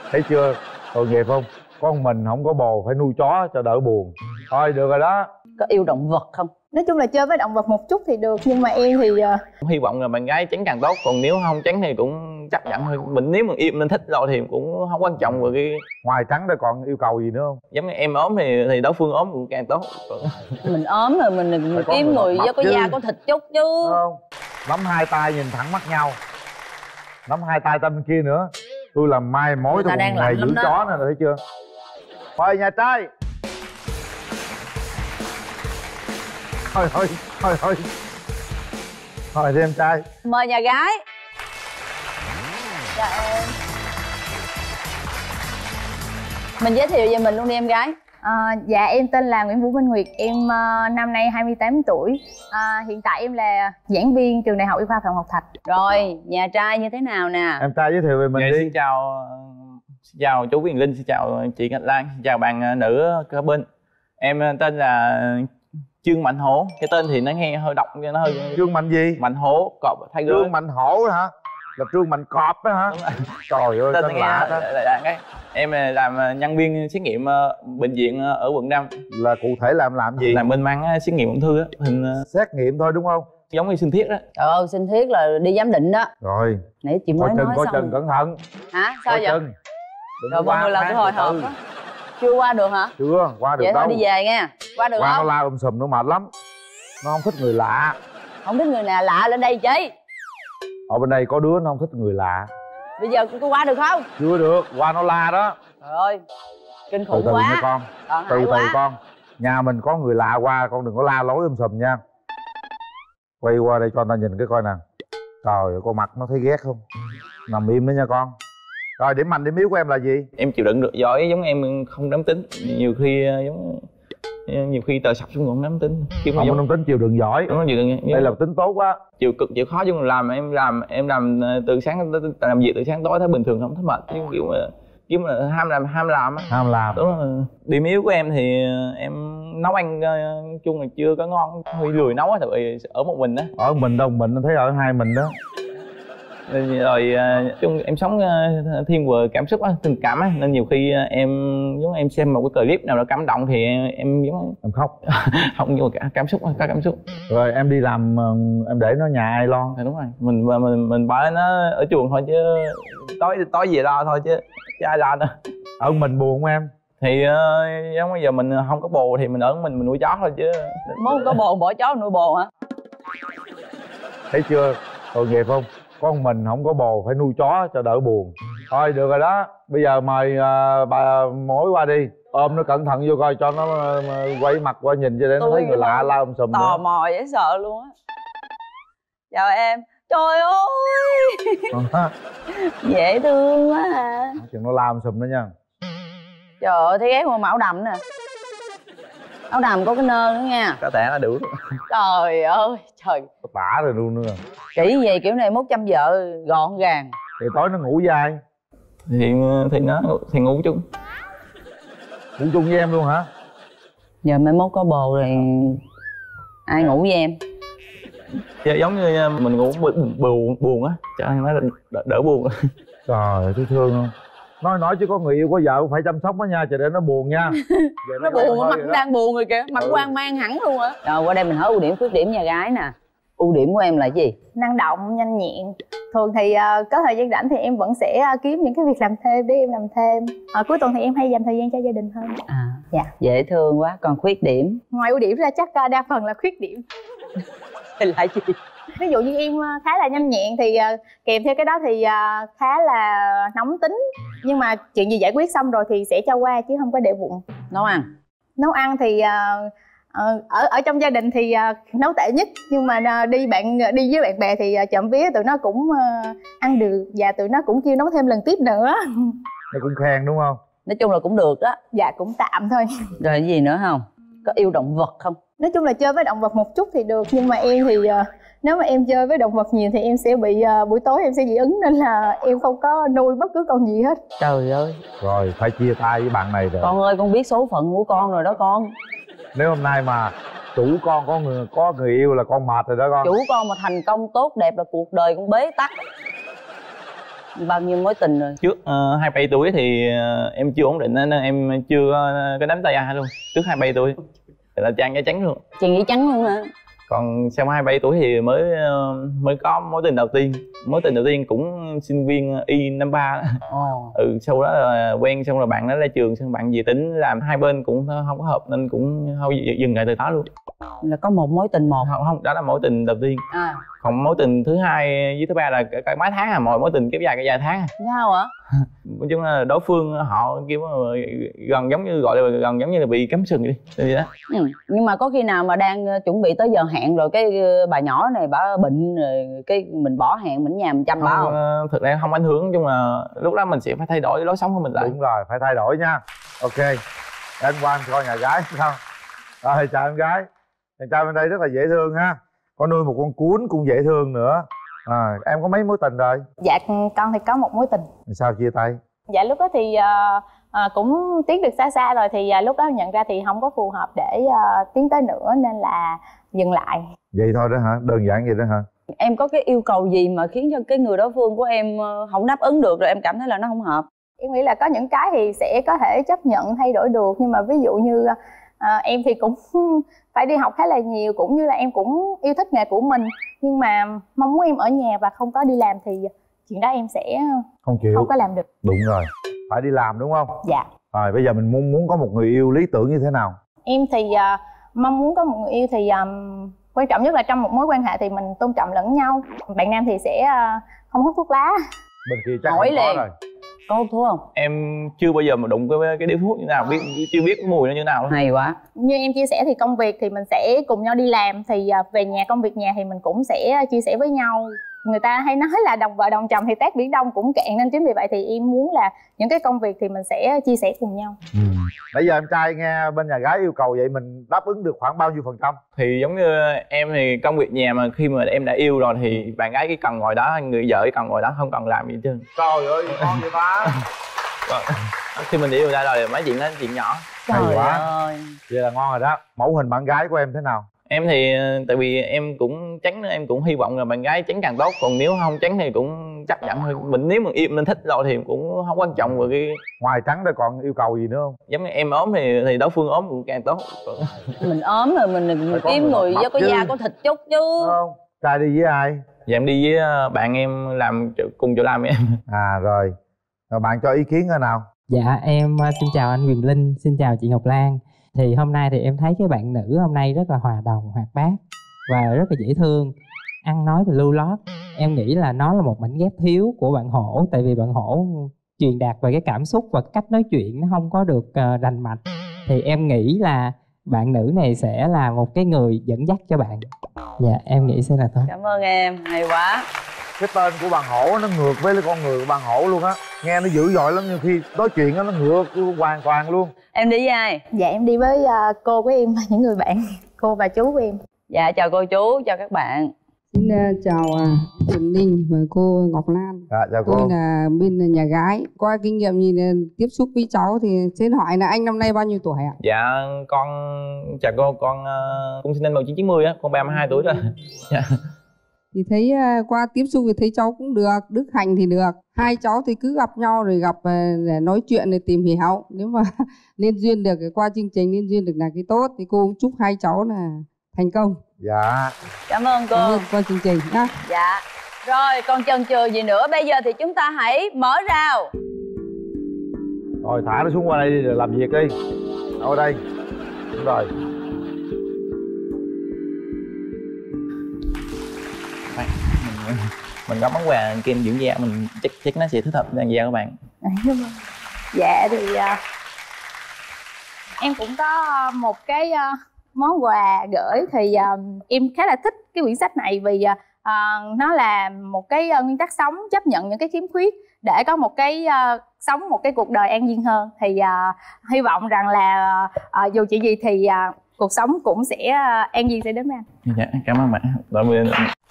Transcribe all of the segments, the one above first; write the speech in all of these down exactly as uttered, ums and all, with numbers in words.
Thấy chưa, tội nghiệp không? Con mình không có bồ phải nuôi chó cho đỡ buồn. Thôi được rồi đó. Có yêu động vật không? Nói chung là chơi với động vật một chút thì được, nhưng mà em thì uh... hy vọng là bạn gái tránh càng tốt, còn nếu không tránh thì cũng chấp nhận thôi. Mình nếu mà yêu nên thích rồi thì cũng không quan trọng. Rồi cái ngoài trắng ra còn yêu cầu gì nữa không? Giống như em ốm thì thì đối phương ốm cũng càng tốt. Mình ốm rồi mình, mình kiếm người có chứ. da có thịt chút chứ. Không. Nắm hai tay nhìn thẳng mắt nhau. Nắm hai tay tay bên kia nữa. Tôi làm mai mối tôi còn ngày giữ chó nè, thấy chưa? Mời nhà trai. Thôi thôi thôi thôi thôi đi em trai. Mời nhà gái. Dạ em. Mình giới thiệu về mình luôn đi em gái. À, dạ em tên là Nguyễn Vũ Minh Nguyệt, em uh, năm nay hai mươi tám tuổi. À, hiện tại em là giảng viên trường Đại học Y khoa Phạm Ngọc Thạch. Rồi, nhà trai như thế nào nè? Em trai giới thiệu về mình dạ, đi. Xin chào, xin chào chú Quyền Linh, xin chào chị Ngọc Lan, xin chào bạn nữ kế bên. Em tên là Trương Mạnh Hổ. Cái tên thì nó nghe hơi độc, nó hơi... Trương Mạnh gì? Mạnh Hổ, cọp, Tiger. Trương Mạnh Hổ hả? Là Trương Mạnh Cọp đó hả? Trời ơi, tên tên lạ đó. Cái em làm nhân viên xét nghiệm bệnh viện ở quận năm. Là cụ thể làm làm gì? Làm bên mảng xét nghiệm ung thư á. Hình xét nghiệm thôi đúng không? Giống như sinh thiết đó. Trời ơi, sinh thiết là đi giám định đó. Rồi. Nãy chị mới coi nói chừng, coi xong. chừng cẩn thận. Hả? Sao coi vậy? Chừng. Rồi mọi người làm tôi hồi hộp á. Chưa qua được hả? Chưa, qua được vậy đâu. Vậy thôi đi về nha. Qua được qua không? Qua nó la um sùm nó mệt lắm. Nó không thích người lạ. Không thích người nào lạ lên đây chứ. Ở bên đây có đứa nó không thích người lạ. Bây giờ cô qua được không? Chưa được, qua nó la đó. Trời ơi, kinh khủng từ từ quá nha con. Ờ, từ từ quá. Con. Nhà mình có người lạ qua, con đừng có la lối um sùm nha. Quay qua đây cho người ta nhìn cái coi nè. Trời ơi, con mặt nó thấy ghét không? Nằm im đó nha con. Rồi điểm mạnh điểm yếu của em là gì? Em chịu đựng được giỏi, giống em không dám tính. Nhiều khi giống nhiều khi tờ sập xuống cũng dám tính. Không có dám tính, chịu đựng giỏi. Đúng rồi, chịu đựng. Đây là tính tốt quá. Chịu cực chịu khó, nhưng mà làm em làm em làm từ sáng làm việc từ sáng tối thấy bình thường, không thấy mệt. Nhưng kiểu mà kiểu mà ham làm ham làm á. Ham làm. Đúng rồi. Điểm yếu của em thì em nấu ăn chung là chưa có ngon, hơi lười nấu á, tại vì ở một mình á. Ở mình đâu, mình thấy ở hai mình đó. Rồi chung em sống thiên về cảm xúc á, tình cảm á, nên nhiều khi em giống em xem một cái clip nào đó cảm động thì em, em giống em khóc. Không, nhưng mà cảm xúc, có cảm xúc. Rồi em đi làm em để nó nhà ai lo? Dạ, đúng rồi, mình mình mình bỏ nó ở chuồng thôi chứ tối tối về lo thôi chứ chứ ai lo nữa. Ở mình buồn không em? Thì uh, giống bây giờ mình không có bồ thì mình ở mình mình nuôi chó thôi chứ. Muốn có bồ bỏ chó nuôi bồ hả? Thấy chưa, tội nghiệp không? Con mình không có bồ phải nuôi chó cho đỡ buồn. Thôi được rồi đó. Bây giờ mời uh, bà mối qua đi. Ôm nó cẩn thận vô coi cho nó uh, quay mặt qua nhìn cho để nó thấy người lạ la um sùm. Tò mò dễ sợ luôn á. Chào em. Trời ơi dễ thương quá à. Chừng nó la um sùm đó nha. Trời ơi, thấy ghét mà áo đầm nè. Áo đầm có cái nơ nữa nha. Có thể nó đủ. Trời ơi, trời. Tả rồi luôn nữa. Kỹ gì kiểu này mốt chăm vợ gọn gàng. Thì tối nó ngủ với ai? Thì thì nó thì ngủ chung. Ngủ chung với em luôn hả? Giờ mai mốt có bồ rồi ai ngủ với em? Dạ, giống như mình ngủ buồn buồn, buồn á, cho nên nó đỡ, đỡ buồn. Trời ơi, thấy thương không? Nói nói chứ có người yêu có vợ cũng phải chăm sóc đó nha, chờ để nó buồn nha. Nó buồn, mặt đang buồn rồi kìa, mặt hoang mang hẳn luôn á. Rồi qua đây mình hỏi ưu điểm khuyết điểm nhà gái nè. Ưu điểm của em là gì? Năng động, nhanh nhẹn. Thường thì uh, có thời gian rảnh thì em vẫn sẽ uh, kiếm những cái việc làm thêm để em làm thêm. uh, Cuối tuần thì em hay dành thời gian cho gia đình hơn. À, dạ. Dễ thương quá. Còn khuyết điểm? Ngoài ưu điểm ra chắc uh, đa phần là khuyết điểm. Thì là gì? Ví dụ như em khá là nhanh nhẹn thì uh, kèm theo cái đó thì uh, khá là nóng tính. Nhưng mà chuyện gì giải quyết xong rồi thì sẽ cho qua chứ không có để bụng. Nấu ăn? Nấu ăn thì uh, uh, ở ở trong gia đình thì uh, nấu tệ nhất. Nhưng mà uh, đi bạn đi với bạn bè thì uh, trộm vía tụi nó cũng uh, ăn được. Và tụi nó cũng kêu nấu thêm lần tiếp nữa. Nó cũng khen đúng không? Nói chung là cũng được đó. Dạ cũng tạm thôi. Rồi cái gì nữa không? Có yêu động vật không? Nói chung là chơi với động vật một chút thì được. Nhưng mà em thì uh, nếu mà em chơi với động vật nhiều thì em sẽ bị uh, buổi tối em sẽ dị ứng. Nên là em không có nuôi bất cứ con gì hết. Trời ơi. Rồi phải chia tay với bạn này rồi. Con ơi, con biết số phận của con rồi đó con. Nếu hôm nay mà chủ con có người có người yêu là con mệt rồi đó con. Chủ con mà thành công tốt đẹp là cuộc đời con bế tắc. Bao nhiêu mối tình rồi? Trước uh, hai mươi bảy tuổi thì uh, em chưa ổn định nên em chưa có, có nắm tay ai luôn. Trước hai mươi bảy tuổi thì là trang da trắng luôn. Chị nghĩ trắng luôn hả? Còn sau hai mươi bảy tuổi thì mới uh, mới có mối tình đầu tiên. Mối tình đầu tiên cũng sinh viên y năm ba đó. Ồ. Ừ, sau đó là quen xong rồi bạn nó ra trường, xong bạn về tính làm hai bên cũng không có hợp nên cũng thôi dừng lại từ đó luôn. Là có một mối tình một? Không, không, đó là mối tình đầu tiên. À. Còn mối tình thứ hai với thứ ba là cả mấy tháng à, mọi mối tình kéo dài cả vài tháng à. Sao hả? Nói chung là đối phương họ kêu gần giống như gọi là gần giống như là bị cắm sừng đi vậy đó. Ừ. Nhưng mà có khi nào mà đang chuẩn bị tới giờ hẹn rồi cái bà nhỏ này bà bệnh rồi cái mình bỏ hẹn mình nhà mình chăm bà không? Thực ra không ảnh hưởng, nói chung là lúc đó mình sẽ phải thay đổi lối sống của mình lại. Đúng rồi, phải thay đổi nha. Ok, anh qua anh coi nhà gái không? Rồi chào em gái. Chàng trai bên đây rất là dễ thương ha. Có nuôi một con cún cũng dễ thương nữa. À, em có mấy mối tình rồi? Dạ con thì có một mối tình. Sao chia tay? Dạ lúc đó thì uh, uh, cũng tiến được xa xa rồi thì uh, lúc đó nhận ra thì không có phù hợp để uh, tiến tới nữa nên là dừng lại. Vậy thôi đó hả? Đơn giản vậy đó hả? Em có cái yêu cầu gì mà khiến cho cái người đối phương của em không đáp ứng được rồi em cảm thấy là nó không hợp? Em nghĩ là có những cái thì sẽ có thể chấp nhận thay đổi được, nhưng mà ví dụ như uh, em thì cũng phải đi học khá là nhiều, cũng như là em cũng yêu thích nghề của mình, nhưng mà mong muốn em ở nhà và không có đi làm thì chuyện đó em sẽ không chịu, không có làm được. Đúng rồi, phải đi làm đúng không? Dạ. Rồi bây giờ mình muốn muốn có một người yêu lý tưởng như thế nào? Em thì uh, mong muốn có một người yêu thì um, quan trọng nhất là trong một mối quan hệ thì mình tôn trọng lẫn nhau. Bạn nam thì sẽ uh, không hút thuốc lá. Bên kia chắc hỏi không có liền. rồi. Có hút thuốc không? Em chưa bao giờ mà đụng cái cái điếu thuốc như nào, biết chưa biết cái mùi nó như nào luôn. Hay quá. Như em chia sẻ thì công việc thì mình sẽ cùng nhau đi làm, thì về nhà công việc nhà thì mình cũng sẽ chia sẻ với nhau. Người ta hay nói là đồng vợ đồng chồng thì tát biển Đông cũng cạn, nên chính vì vậy thì em muốn là những cái công việc thì mình sẽ chia sẻ cùng nhau. Ừ. Bây giờ em trai nghe bên nhà gái yêu cầu vậy mình đáp ứng được khoảng bao nhiêu phần trăm? Thì giống như em thì công việc nhà mà khi mà em đã yêu rồi thì bạn gái cái cần ngồi đó, người vợ cái cần ngồi đó, không cần làm gì hết trơn. Trời ơi, ngon vậy ta. Khi mình yêu ra rồi mấy chuyện đó chuyện nhỏ. Hay Trời quá. ơi. Vậy là ngon rồi đó. Mẫu hình bạn gái của em thế nào? Em thì tại vì em cũng tránh, em cũng hy vọng là bạn gái tránh càng tốt, còn nếu không tránh thì cũng chấp nhận thôi. Mình nếu mà yêu mình thích rồi thì cũng không quan trọng về cái. Ngoài trắng ra còn yêu cầu gì nữa không? Giống như em ốm thì thì đối phương ốm cũng càng tốt. Mình ốm rồi mình, mình kiếm người với có da có thịt chút chứ. Đúng không? Trai đi với ai? Dạ em đi với bạn em làm cùng chỗ làm với em. À rồi. Rồi bạn cho ý kiến thế nào? Dạ em xin chào anh Quyền Linh, xin chào chị Ngọc Lan. Thì hôm nay thì em thấy cái bạn nữ hôm nay rất là hòa đồng, hoạt bát và rất là dễ thương, ăn nói thì lưu lót. Em nghĩ là nó là một mảnh ghép thiếu của bạn Hổ, tại vì bạn Hổ truyền đạt về cái cảm xúc và cách nói chuyện nó không có được uh, rành mạch. Thì em nghĩ là bạn nữ này sẽ là một cái người dẫn dắt cho bạn. Dạ em nghĩ sẽ là tốt. Cảm ơn em, hay quá. Cái tên của bạn Hổ nó ngược với con người của bạn Hổ luôn á. Nghe nó dữ dội lắm, nhưng khi nói chuyện đó, nó ngược hoàn toàn luôn. Em đi với ai? Dạ em đi với uh, cô của em và những người bạn, cô và chú của em. Dạ chào cô chú, chào các bạn. Xin uh, chào uh, Trần Ninh và cô Ngọc Lan. Dạ chào cô. Tôi là bên nhà gái. Qua kinh nghiệm nhìn tiếp xúc với cháu thì xin hỏi là anh năm nay bao nhiêu tuổi ạ? Dạ con chào cô, con uh, cũng sinh năm một nghìn chín trăm chín mươi á, con ba mươi hai tuổi rồi. Dạ. Thì thấy uh, qua tiếp xúc thì thấy cháu cũng được, Đức Hạnh thì được. Hai cháu thì cứ gặp nhau rồi gặp uh, để nói chuyện để tìm hiểu. Nếu mà nên duyên được qua chương trình nên duyên được là cái tốt, thì cô cũng chúc hai cháu là thành công. Dạ. Cảm ơn cô. Cảm ơn qua chương trình nhá. Dạ. Rồi còn chần chừ gì nữa, bây giờ thì chúng ta hãy mở rào. Rồi thả nó xuống qua đây đi rồi làm việc đi. Ở đây. Đúng rồi. Mình, mình có món quà kem dưỡng da, mình chắc chắc nó sẽ thích hợp làn da của bạn. Dạ thì uh, em cũng có một cái uh, món quà gửi. Thì uh, em khá là thích cái quyển sách này vì uh, nó là một cái uh, nguyên tắc sống, chấp nhận những cái khiếm khuyết để có một cái uh, sống một cái cuộc đời an nhiên hơn. Thì uh, hy vọng rằng là uh, dù chuyện gì thì uh, cuộc sống cũng sẽ uh, an nhiên sẽ đến với anh. Dạ cảm ơn bạn. Rồi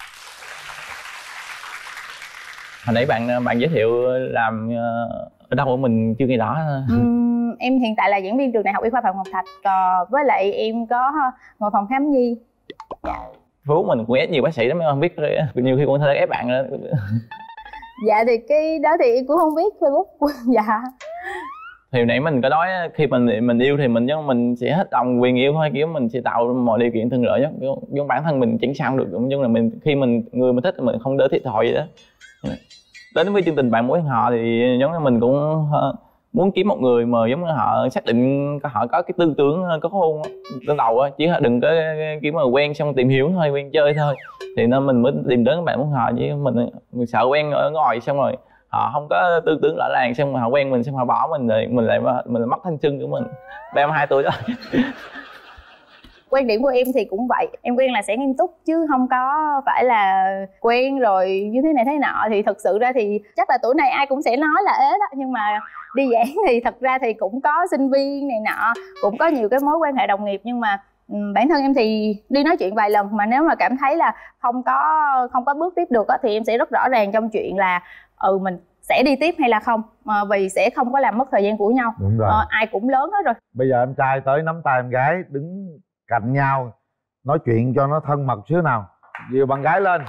hồi nãy bạn bạn giới thiệu làm ở đâu của mình chưa nghe rõ. uhm, Em hiện tại là giảng viên trường Đại học Y khoa Phạm Ngọc Thạch, còn với lại em có ngồi phòng khám nhi. Phú mình cũng ép nhiều bác sĩ lắm, không biết nhiều khi cũng hơi ép bạn nữa. Dạ thì cái đó thì em cũng không biết Facebook. Dạ. Thì nãy mình có nói khi mình mình yêu thì mình giống mình sẽ hết lòng quyền yêu thôi, kiểu mình sẽ tạo mọi điều kiện thuận lợi nhất, giống bản thân mình chẳng sao được, cũng như là mình khi mình người mình thích mình không đỡ thiệt thòi vậy đó. Đến với chương trình Bạn Muốn Hẹn Hò thì giống như mình cũng muốn kiếm một người mà giống như họ xác định họ có cái tư tưởng có hôn từ đầu á, chứ đừng có kiểu mà quen xong tìm hiểu thôi, quen chơi thôi, thì nên mình mới tìm đến Bạn Muốn Hẹn Hò. Chứ mình mình sợ quen ở ngoài xong rồi họ không có tư tưởng rõ ràng, xong rồi họ quen mình xong họ bỏ mình rồi mình lại mình lại mất thanh xuân của mình ba mươi hai tuổi đó. Quan điểm của em thì cũng vậy, em quen là sẽ nghiêm túc chứ không có phải là quen rồi như thế này thế nọ. Thì thực sự ra thì chắc là tuổi này ai cũng sẽ nói là ế đó, nhưng mà đi giảng thì thật ra thì cũng có sinh viên này nọ, cũng có nhiều cái mối quan hệ đồng nghiệp, nhưng mà um, bản thân em thì đi nói chuyện vài lần mà nếu mà cảm thấy là không có không có bước tiếp được á, thì em sẽ rất rõ ràng trong chuyện là ừ mình sẽ đi tiếp hay là không, à, vì sẽ không có làm mất thời gian của nhau. Đúng rồi. À, ai cũng lớn hết rồi. Bây giờ em trai tới nắm tay em gái đứng cạnh nhau nói chuyện cho nó thân mật xíu nào. Dìu bạn gái lên,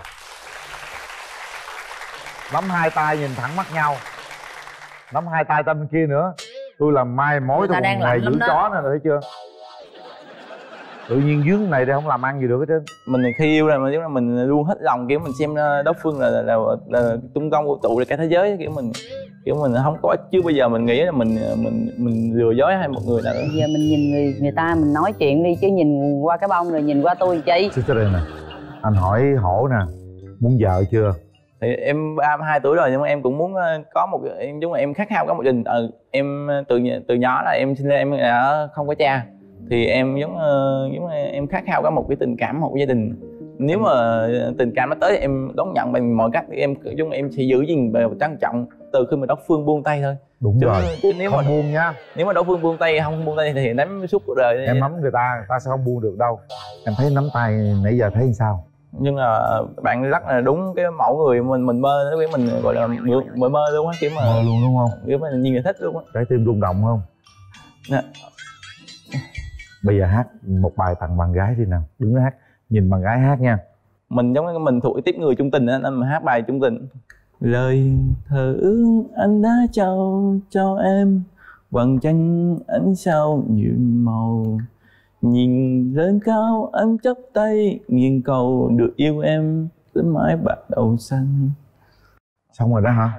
nắm hai tay nhìn thẳng mắt nhau, nắm hai tay tay bên kia nữa. Tôi làm mai mối tôi còn ngày giữ chó nè, thấy chưa? Tự nhiên dướng này đây không làm ăn gì được hết trơn. Mình khi yêu là mình là mình luôn hết lòng, kiểu mình xem đối phương là là, là, là trung tâm vũ trụ là cả thế giới, kiểu mình kiểu mình không có, chứ bây giờ mình nghĩ là mình mình mình lừa dối hay một người nào đó. Bây giờ mình nhìn người người ta mình nói chuyện đi, chứ nhìn qua cái bông rồi nhìn qua tôi chi. Chứ đây nè, anh hỏi Hổ nè, muốn vợ chưa? Thì em ba mươi hai tuổi rồi nhưng mà em cũng muốn có một em giống là em khát khao có một gia đình. Ừ, em từ từ nhỏ là em sinh ra em đã không có cha, thì em giống giống em khát khao có một cái tình cảm, một gia đình. Nếu mà tình cảm nó tới thì em đón nhận bằng mọi cách, em giống em sẽ giữ gìn và trân trọng từ khi mà đối phương buông tay thôi. Đúng chứ, rồi, chứ nếu không mà buông nha. Nếu mà đối phương buông tay không buông tay thì nắm suốt cuộc đời. Em nắm người ta, người ta sẽ không buông được đâu. Em thấy nắm tay nãy giờ thấy sao? Nhưng mà bạn rất là đúng cái mẫu người mình mình mơ, với mình gọi là mơ mơ luôn á, kiểu mà mơ luôn đúng không? Kiểu mà nhìn người thích luôn á. Trái tim rung động không? Nè. Bây giờ hát một bài tặng bạn gái đi nào. Đứng đó hát, nhìn bạn gái hát nha. Mình giống như mình thuộc tiếp người chung tình á, nên mình hát bài chung tình. Lời thơ ước anh đã trao cho em, vầng trăng ánh sao nhiều màu. Nhìn lên cao anh chắp tay nghiêng cầu, được yêu em tới mãi bạc đầu xanh. Xong rồi đó hả?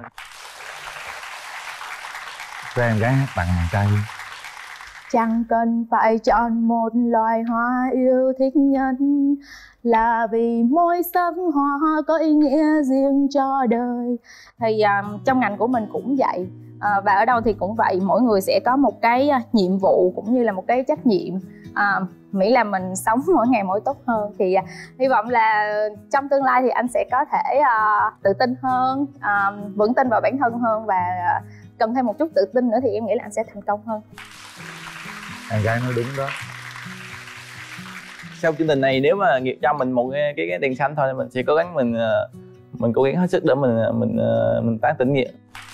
Cho em gái hát tặng bạn trai đi. Chẳng cần phải chọn một loài hoa yêu thích nhất, là vì mỗi sắc hoa có ý nghĩa riêng cho đời. Thì uh, trong ngành của mình cũng vậy, uh, và ở đâu thì cũng vậy. Mỗi người sẽ có một cái uh, nhiệm vụ cũng như là một cái trách nhiệm, uh, miễn là mình sống mỗi ngày mỗi tốt hơn. Thì uh, hy vọng là trong tương lai thì anh sẽ có thể uh, tự tin hơn, uh, vững tin vào bản thân hơn, và uh, cần thêm một chút tự tin nữa thì em nghĩ là anh sẽ thành công hơn. Em gái nói đúng đó. Sau chương trình này nếu mà nghiệp cho mình một cái cái, cái đèn xanh thôi, mình sẽ cố gắng mình mình cố gắng hết sức để mình mình mình tán tỉnh nghiệp.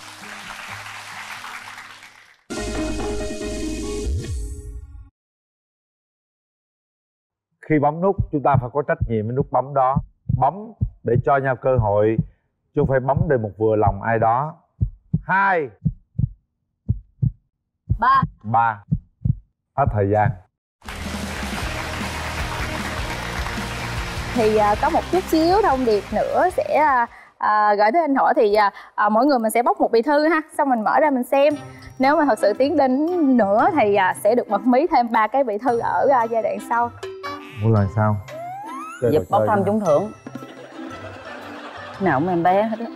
Khi bấm nút chúng ta phải có trách nhiệm với nút bấm đó. Bấm để cho nhau cơ hội, chứ không phải bấm để một vừa lòng ai đó. Hai, ba, ba. Hết thời gian. Thì uh, có một chút xíu thông điệp nữa sẽ uh, uh, gửi tới anh Hổ. Thì uh, uh, mỗi người mình sẽ bóc một bì thư ha, xong mình mở ra mình xem. Nếu mà thật sự tiến đến nữa thì uh, sẽ được bật mí thêm ba cái bì thư ở uh, giai đoạn sau. Muốn là sao? Chơi giúp bốc thăm nữa. trúng thưởng. Nào cũng em bé hết á.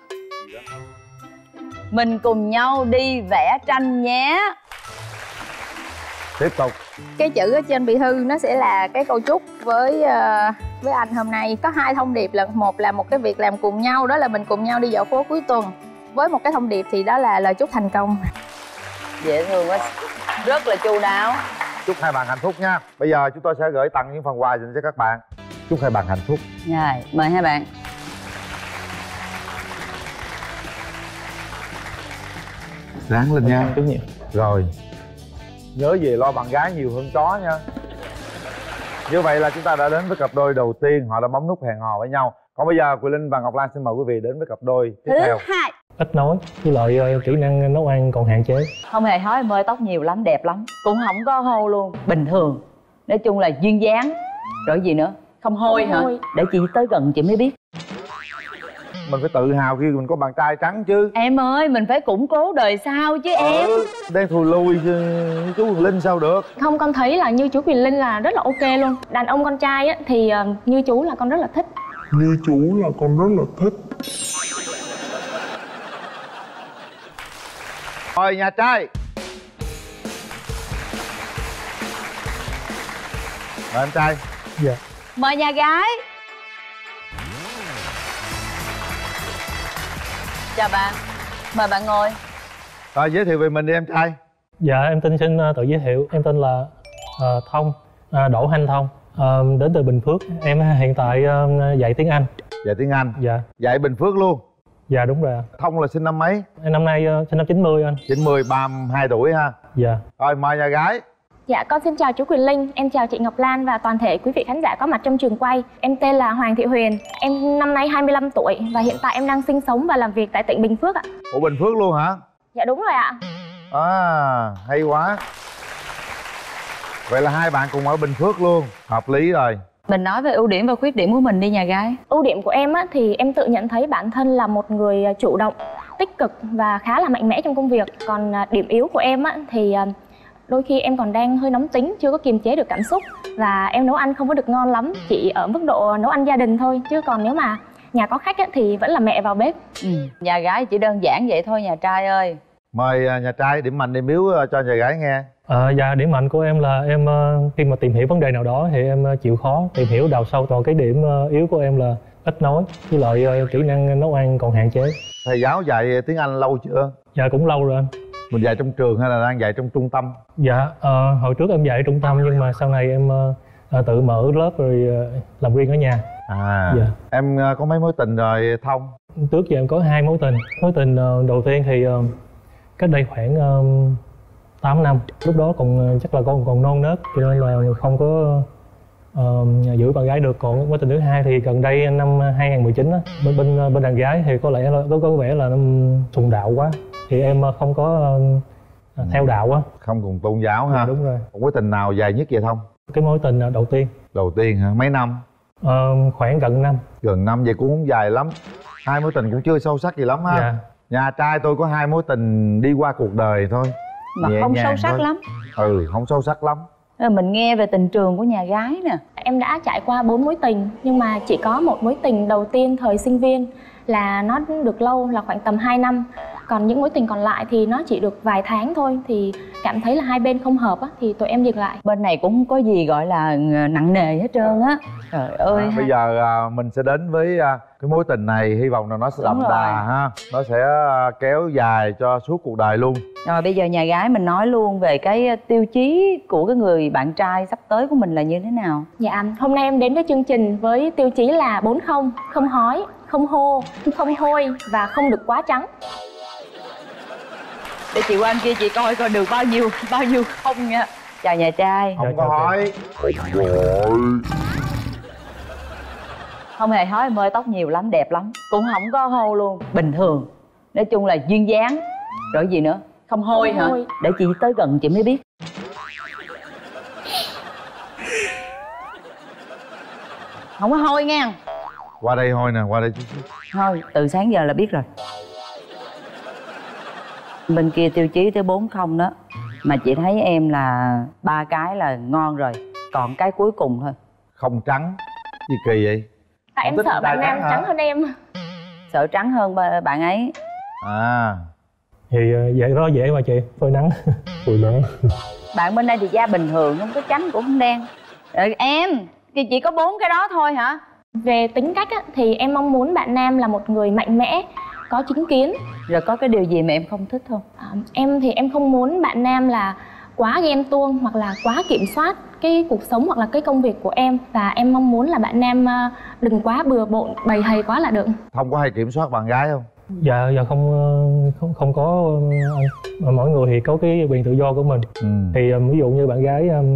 Mình cùng nhau đi vẽ tranh nhé. Tiếp tục. Cái chữ ở trên bì thư nó sẽ là cái câu chúc với uh, với anh hôm nay. Có hai thông điệp, là một là một cái việc làm cùng nhau, đó là mình cùng nhau đi dạo phố cuối tuần, với một cái thông điệp thì đó là lời chúc thành công. Dễ thương quá, rất là chu đáo. Chúc hai bạn hạnh phúc nha. Bây giờ chúng tôi sẽ gửi tặng những phần quà dành cho các bạn. Chúc hai bạn hạnh phúc. Rồi, mời hai bạn. Ráng lên nha. Chút nhiều. Rồi, nhớ về lo bạn gái nhiều hơn chó nha. Như vậy là chúng ta đã đến với cặp đôi đầu tiên. Họ đã bấm nút hẹn hò với nhau. Còn bây giờ Quyền Linh và Ngọc Lan xin mời quý vị đến với cặp đôi tiếp Thứ theo. hai, Ít nói với lại uh, kỹ năng nấu ăn còn hạn chế. không hề hói em ơi, tóc nhiều lắm, đẹp lắm, cũng không có hô luôn, bình thường. Nói chung là duyên dáng. Rồi gì nữa? Không hôi Không hả? hôi. Để chị tới gần chị mới biết. Mình phải tự hào khi mình có bạn trai trắng chứ. Em ơi, mình phải củng cố đời sau chứ em. Ừ, đang thùi lui chứ chú Quyền Linh sao được. Không, con thấy là như chú Quyền Linh là rất là ok luôn. Đàn ông con trai á, thì ờ, như chú là con rất là thích. Như chú là con rất là thích. Rồi nhà trai. Mời anh trai. Dạ. Mời nhà gái. Chào bạn. Mời bạn ngồi. Rồi giới thiệu về mình đi em trai. Dạ em tên xin uh, tự giới thiệu. Em tên là uh, Thông, uh, Đỗ Thanh Thông, uh, đến từ Bình Phước. Em hiện tại uh, dạy tiếng Anh. Dạy tiếng Anh. Dạ. Dạy Bình Phước luôn. Dạ đúng rồi. Thông là sinh năm mấy? Em năm nay uh, sinh năm chín mươi anh. chín mươi, ba mươi hai tuổi ha. Dạ. Rồi mời nhà gái. Dạ, con xin chào chú Quyền Linh, em chào chị Ngọc Lan và toàn thể quý vị khán giả có mặt trong trường quay. Em tên là Hoàng Thị Huyền, em năm nay hai mươi lăm tuổi và hiện tại em đang sinh sống và làm việc tại tỉnh Bình Phước ạ. Ủa Bình Phước luôn hả? Dạ đúng rồi ạ. À, hay quá. Vậy là hai bạn cùng ở Bình Phước luôn. Hợp lý rồi. Mình nói về ưu điểm và khuyết điểm của mình đi nhà gái. Ưu điểm của em á, thì em tự nhận thấy bản thân là một người chủ động, tích cực và khá là mạnh mẽ trong công việc. Còn à, điểm yếu của em á, thì à, đôi khi em còn đang hơi nóng tính, chưa có kiềm chế được cảm xúc. Và em nấu ăn không có được ngon lắm, chỉ ở mức độ nấu ăn gia đình thôi. Chứ còn nếu mà nhà có khách á, thì vẫn là mẹ vào bếp. Ừ. Nhà gái chỉ đơn giản vậy thôi nhà trai ơi. Mời à, nhà trai điểm mạnh điểm yếu à, cho nhà gái nghe. Uh, dạ điểm mạnh của em là em uh, khi mà tìm hiểu vấn đề nào đó thì em uh, chịu khó tìm hiểu đào sâu. Còn cái điểm uh, yếu của em là ít nói với lại uh, kỹ năng nấu ăn còn hạn chế. Thầy giáo dạy tiếng Anh lâu chưa? Dạ cũng lâu rồi anh. Mình dạy trong trường hay là đang dạy trong trung tâm? Dạ uh, hồi trước em dạy ở trung tâm nhưng mà sau này em uh, uh, tự mở lớp rồi uh, làm riêng ở nhà. À, dạ. Em uh, có mấy mối tình rồi Thông? Trước giờ em có hai mối tình. Mối tình uh, đầu tiên thì uh, cách đây khoảng uh, tám năm. Lúc đó còn chắc là con còn non nớt cho nên là không có uh, giữ bạn gái được. Còn mối tình thứ hai thì gần đây năm hai không một chín á, bên bên bên đàn gái thì có lẽ là có có vẻ là nó sùng đạo quá thì em không có uh, theo đạo á. Không cùng tôn giáo ha. Dạ, đúng rồi. Một mối tình nào dài nhất vậy Thông? Cái mối tình đầu tiên. Đầu tiên hả? Mấy năm? Uh, khoảng gần năm. Gần năm vậy cũng không dài lắm. Hai mối tình cũng chưa sâu sắc gì lắm ha. Dạ. Nhà trai tôi có hai mối tình đi qua cuộc đời thôi. Mà Nhẹ không nhàng sâu sắc thôi. lắm. Ừ, không sâu sắc lắm. Rồi mình nghe về tình trường của nhà gái nè. Em đã trải qua bốn mối tình nhưng mà chỉ có một mối tình đầu tiên thời sinh viên là nó được lâu, là khoảng tầm hai năm. Còn những mối tình còn lại thì nó chỉ được vài tháng thôi. Thì cảm thấy là hai bên không hợp á, thì tụi em dừng lại. Bên này cũng không có gì gọi là nặng nề hết trơn á. Trời ơi. À, bây giờ à, mình sẽ đến với à, cái mối tình này. Hy vọng là nó sẽ đậm đà ha. Nó sẽ à, kéo dài cho suốt cuộc đời luôn. Rồi bây giờ nhà gái mình nói luôn về cái tiêu chí của cái người bạn trai sắp tới của mình là như thế nào? Dạ, hôm nay em đến với chương trình với tiêu chí là bốn không. Không hói, không hô, không hôi và không được quá trắng. Để chị qua anh kia chị coi coi được bao nhiêu bao nhiêu không nha. Chào nhà trai. Không có hói. Không hề hói em ơi, tóc nhiều lắm, đẹp lắm, cũng không có hô luôn, bình thường. Nói chung là duyên dáng. Rồi gì nữa? Không hôi hả? Hôi. Để chị tới gần chị mới biết. Không có hôi nha. Qua đây hôi nè, qua đây chút chút. Thôi, từ sáng giờ là biết rồi. Bên kia tiêu chí tới bốn không đó. Mà chị thấy em là ba cái là ngon rồi. Còn cái cuối cùng thôi. Không trắng. Gì kỳ vậy? Tại Không em thích sợ bạn trai nam trắng hả? trắng hơn em. Sợ trắng hơn ba- bạn ấy. À, Thì uh, vậy đó dễ mà chị. Phơi nắng. Phơi nắng. Bạn bên đây thì da bình thường, không có trắng cũng không đen. Rồi em thì chỉ có bốn cái đó thôi hả? Về tính cách á, thì em mong muốn bạn nam là một người mạnh mẽ, có chính kiến. Rồi có cái điều gì mà em không thích không? À, em thì em không muốn bạn nam là quá ghen tuông hoặc là quá kiểm soát cái cuộc sống hoặc là cái công việc của em. Và em mong muốn là bạn nam à, đừng quá bừa bộn, bầy hầy quá là được. Thông có hay kiểm soát bạn gái không? Dạ dạ không uh, không không có uh, anh. Mà mỗi người thì có cái quyền tự do của mình. Ừ. Thì um, ví dụ như bạn gái um,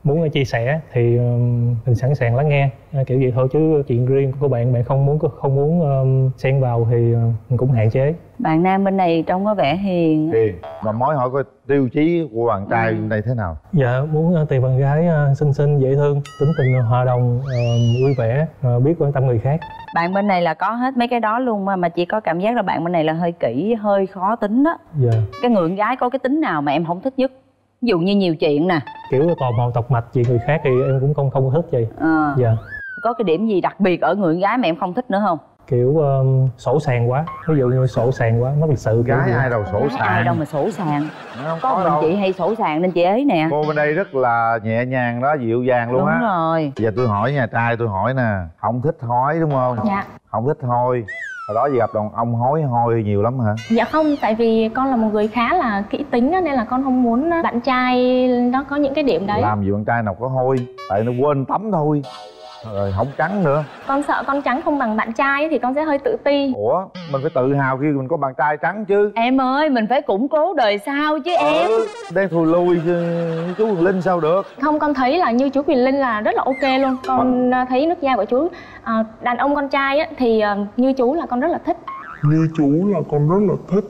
muốn chia sẻ thì um, mình sẵn sàng lắng nghe, uh, kiểu vậy thôi, chứ chuyện riêng của bạn bạn không muốn không muốn um, xen vào thì uh, mình cũng hạn chế. Bạn nam bên này trông có vẻ hiền. Hiền. Mà mới hỏi coi tiêu chí của bạn trai ừ. này thế nào? Dạ muốn uh, tìm bạn gái uh, xinh xinh, dễ thương, tính tình hòa đồng, uh, vui vẻ, uh, biết quan tâm người khác. Bạn bên này là có hết mấy cái đó luôn mà, mà chỉ có cảm giác là bạn bên này là hơi kỹ, hơi khó tính đó. Dạ. Cái người con gái có cái tính nào mà em không thích nhất? Ví dụ như nhiều chuyện nè, kiểu tò mò tọc mạch chuyện người khác thì em cũng không không thích gì. à, Dạ. Có cái điểm gì đặc biệt ở người con gái mà em không thích nữa không? Kiểu um, sổ sàng quá, ví dụ như sổ sàng quá, mất lịch sự. Gái ai đâu sổ Gái sàng. ai đâu mà sổ sàng. Không có có mình đâu. chị hay sổ sàng nên chị ấy nè. Cô bên đây rất là nhẹ nhàng đó, dịu dàng luôn á. Đúng rồi. Giờ tôi hỏi nhà trai, tôi hỏi nè, không thích hói đúng không? Dạ. Không thích hôi. Hồi đó giờ gặp đàn ông hối hôi nhiều lắm hả? Dạ không, tại vì con là một người khá là kỹ tính nên là con không muốn bạn trai nó có những cái điểm đấy. Làm gì bạn trai nào có hôi, tại nó quên tắm thôi. Rồi không trắng nữa. Con sợ con trắng không bằng bạn trai thì con sẽ hơi tự ti. Ủa, mình phải tự hào khi mình có bạn trai trắng chứ. Em ơi, mình phải củng cố đời sau chứ em. Ừ, đang thùi lui chứ chú Quyền Linh sao được. Không, con thấy là như chú Quyền Linh là rất là ok luôn. Con à. thấy nước da của chú à, đàn ông con trai á, thì à, như chú là con rất là thích. Như chú là con rất là thích.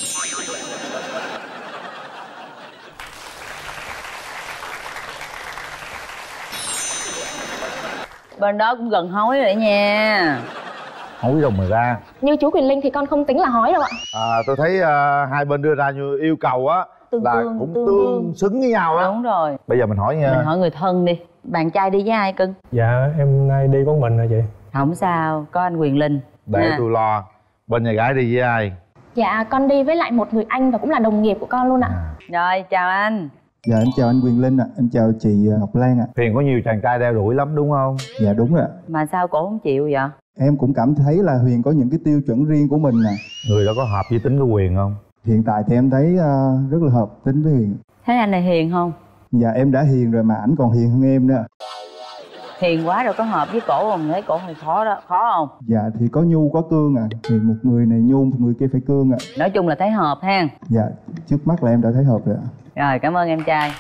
Bên đó cũng gần hối rồi nha. Hối đâu mà ra. Như chú Quyền Linh thì con không tính là hói đâu ạ. À, tôi thấy uh, hai bên đưa ra như yêu cầu á là tương, cũng tương, tương, tương xứng với nhau á. Đúng rồi. Bây giờ mình hỏi nha. Mình hỏi người thân đi. Bạn trai đi với ai cưng? Dạ em nay đi có mình rồi chị. Không sao, có anh Quyền Linh. Để à. tôi lo. Bên nhà gái đi với ai? Dạ con đi với lại một người anh và cũng là đồng nghiệp của con luôn ạ. À. Rồi, chào anh. Dạ em chào anh Quyền Linh ạ, à. Em chào chị Ngọc Lan ạ. À. Huyền có nhiều chàng trai đeo đuổi lắm đúng không? Dạ đúng rồi ạ. Mà sao cổ không chịu vậy? Em cũng cảm thấy là Huyền có những cái tiêu chuẩn riêng của mình nè. Người đó có hợp với tính của Huyền không? Hiện tại thì em thấy uh, rất là hợp tính với Huyền. Thấy anh này hiền không? Dạ em đã hiền rồi mà ảnh còn hiền hơn em nữa. Hiền quá rồi có hợp với cổ không? Thấy cổ hơi khó đó, khó không? Dạ thì có nhu có cương à. Thì một người này nhu, một người kia phải cương ạ. À. Nói chung là thấy hợp ha. Dạ, trước mắt là em đã thấy hợp rồi ạ. Rồi, cảm ơn em trai.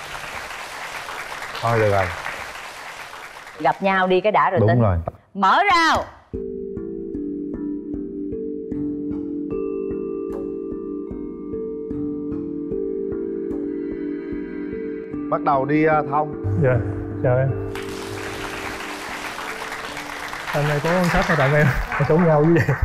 Thôi được rồi. Gặp nhau đi cái đã rồi đúng tính. Đúng rồi. Mở rào. Bắt đầu đi uh, Thông. Dạ, chào em. Hôm nay có sách mà tặng em, em sống nhau với vậy.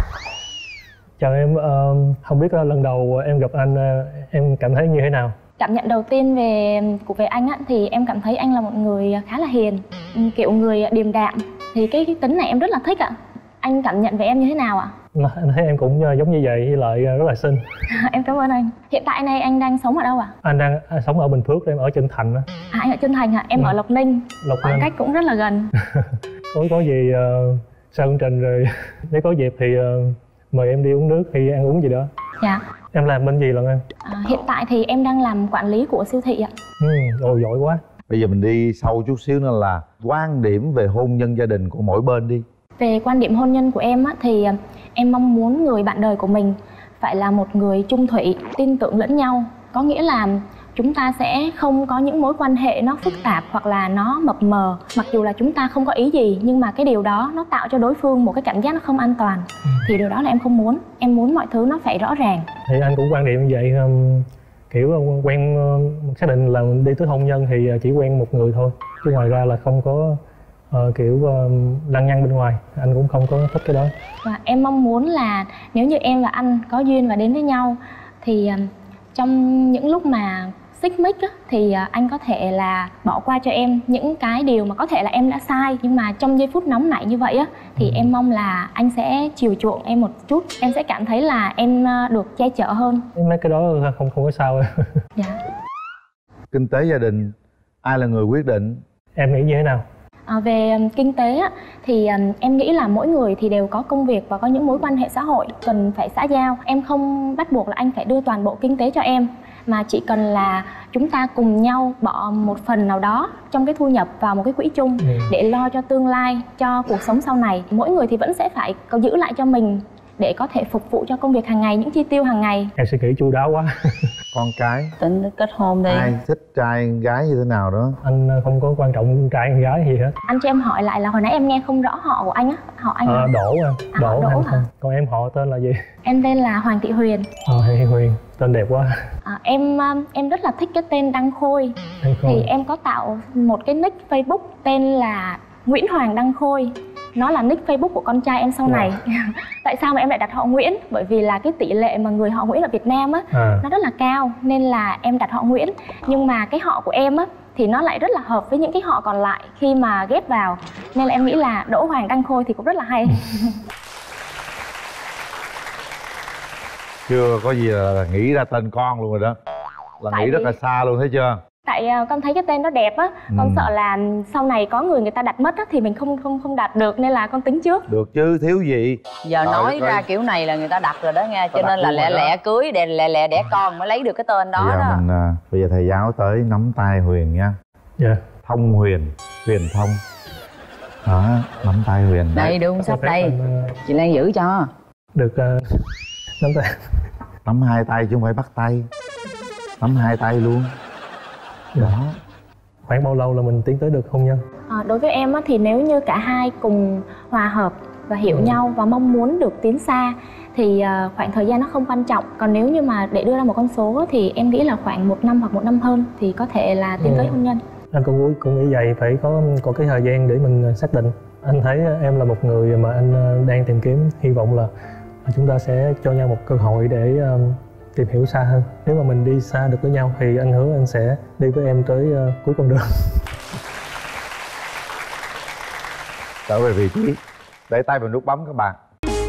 Chào em, uh, không biết uh, lần đầu em gặp anh uh, em cảm thấy như thế nào? Cảm nhận đầu tiên về của về anh á, thì em cảm thấy anh là một người khá là hiền, kiểu người điềm đạm. Thì cái, cái tính này em rất là thích ạ. Anh cảm nhận về em như thế nào ạ? Anh thấy em cũng giống như vậy, với lại rất là xinh. Em cảm ơn anh. Hiện tại này anh đang sống ở đâu ạ? Anh đang anh sống ở Bình Phước, em ở Trân Thành á. À anh ở Trân Thành hả? Em ừ. ở Lộc Ninh. Lộc Khoảng Ninh. cách cũng rất là gần. có có gì uh, sau chương trình rồi nếu có dịp thì uh, mời em đi uống nước hay ăn uống gì đó. Dạ. Em làm bên gì lần em? À, hiện tại thì em đang làm quản lý của siêu thị ạ. Ừ, ồ giỏi quá. Bây giờ mình đi sâu chút xíu nữa là quan điểm về hôn nhân gia đình của mỗi bên đi. Về quan điểm hôn nhân của em á, thì em mong muốn người bạn đời của mình phải là một người chung thủy, tin tưởng lẫn nhau. Có nghĩa là chúng ta sẽ không có những mối quan hệ nó phức tạp hoặc là nó mập mờ. Mặc dù là chúng ta không có ý gì nhưng mà cái điều đó nó tạo cho đối phương một cái cảm giác nó không an toàn. Ừ. Thì điều đó là em không muốn. Em muốn mọi thứ nó phải rõ ràng. Thì anh cũng quan điểm như vậy, um, kiểu quen uh, xác định là đi tới hôn nhân thì chỉ quen một người thôi. Chứ ngoài ra là không có uh, kiểu uh, lăng nhăng bên ngoài. Anh cũng không có thích cái đó. Và em mong muốn là nếu như em và anh có duyên và đến với nhau thì uh, trong những lúc mà xích mích á, thì anh có thể là bỏ qua cho em những cái điều mà có thể là em đã sai. Nhưng mà trong giây phút nóng nảy như vậy á, thì ừ. em mong là anh sẽ chiều chuộng em một chút. Em sẽ cảm thấy là em được che chở hơn. Mấy cái đó không không có sao. Dạ. Kinh tế gia đình, ai là người quyết định? Em nghĩ như thế nào? À, về kinh tế á, thì um, em nghĩ là mỗi người thì đều có công việc và có những mối quan hệ xã hội cần phải xã giao. Em không bắt buộc là anh phải đưa toàn bộ kinh tế cho em, mà chỉ cần là chúng ta cùng nhau bỏ một phần nào đó trong cái thu nhập vào một cái quỹ chung ừ. để lo cho tương lai, cho cuộc sống sau này. Mỗi người thì vẫn sẽ phải có giữ lại cho mình để có thể phục vụ cho công việc hàng ngày, những chi tiêu hàng ngày. Em suy nghĩ chu đáo quá. con cái. Tính kết hôn đi. Ai thích trai gái như thế nào đó? Anh không có quan trọng trai hay gái gì hết. Anh cho em hỏi lại là hồi nãy em nghe không rõ họ của anh á. Họ anh à, Đỗ em. À, Đỗ, Đỗ em hả? không. Còn em họ tên là gì? Em tên là Hoàng Thị Huyền. Ờ Thị Huyền, tên đẹp quá. À, em em rất là thích cái tên Đăng Khôi. Đăng Khôi. Thì em có tạo một cái nick Facebook tên là Nguyễn Hoàng Đăng Khôi. Nó là nick Facebook của con trai em sau wow. này. Tại sao mà em lại đặt họ Nguyễn? Bởi vì là cái tỷ lệ mà người họ Nguyễn ở Việt Nam á à. nó rất là cao, nên là em đặt họ Nguyễn. Nhưng mà cái họ của em á thì nó lại rất là hợp với những cái họ còn lại khi mà ghép vào, nên là em nghĩ là Đỗ Hoàng Đăng Khôi thì cũng rất là hay. Chưa có gì là nghĩ ra tên con luôn rồi đó, là tại nghĩ rất là xa luôn, thấy chưa? Tại uh, con thấy cái tên nó đẹp á, ừ. con sợ là sau này có người người ta đặt mất á thì mình không không không đặt được, nên là con tính trước. Được chứ, thiếu gì. Giờ rồi, nói ra kiểu này là người ta đặt rồi đó nghe, cho nên là lẹ lẹ cưới, đè lẹ lẹ đẻ con mới lấy được cái tên đó. Bây giờ đó mình, uh, bây giờ thầy giáo tới nắm tay Huyền nha. Dạ. Yeah. Thông Huyền, Huyền Thông. Đó, nắm tay Huyền. Đây đưa cuốn sách đây, anh, uh... chị Lan giữ cho. Được uh, nắm tay. Nắm hai tay chứ không phải bắt tay. Nắm hai tay luôn. Đó. Khoảng bao lâu là mình tiến tới được hôn nhân? À, đối với em á, thì nếu như cả hai cùng hòa hợp và hiểu ừ. nhau và mong muốn được tiến xa thì uh, khoảng thời gian nó không quan trọng. Còn nếu như mà để đưa ra một con số thì em nghĩ là khoảng một năm hoặc một năm hơn thì có thể là tiến ừ. tới hôn nhân. Anh cũng cũng nghĩ vậy, phải có có cái thời gian để mình xác định. Anh thấy em là một người mà anh đang tìm kiếm, hy vọng là chúng ta sẽ cho nhau một cơ hội để um, tìm hiểu xa hơn. Nếu mà mình đi xa được với nhau thì anh hứa anh sẽ đi với em tới uh, cuối con đường. Trở về vị trí, để tay vào nút bấm các bạn.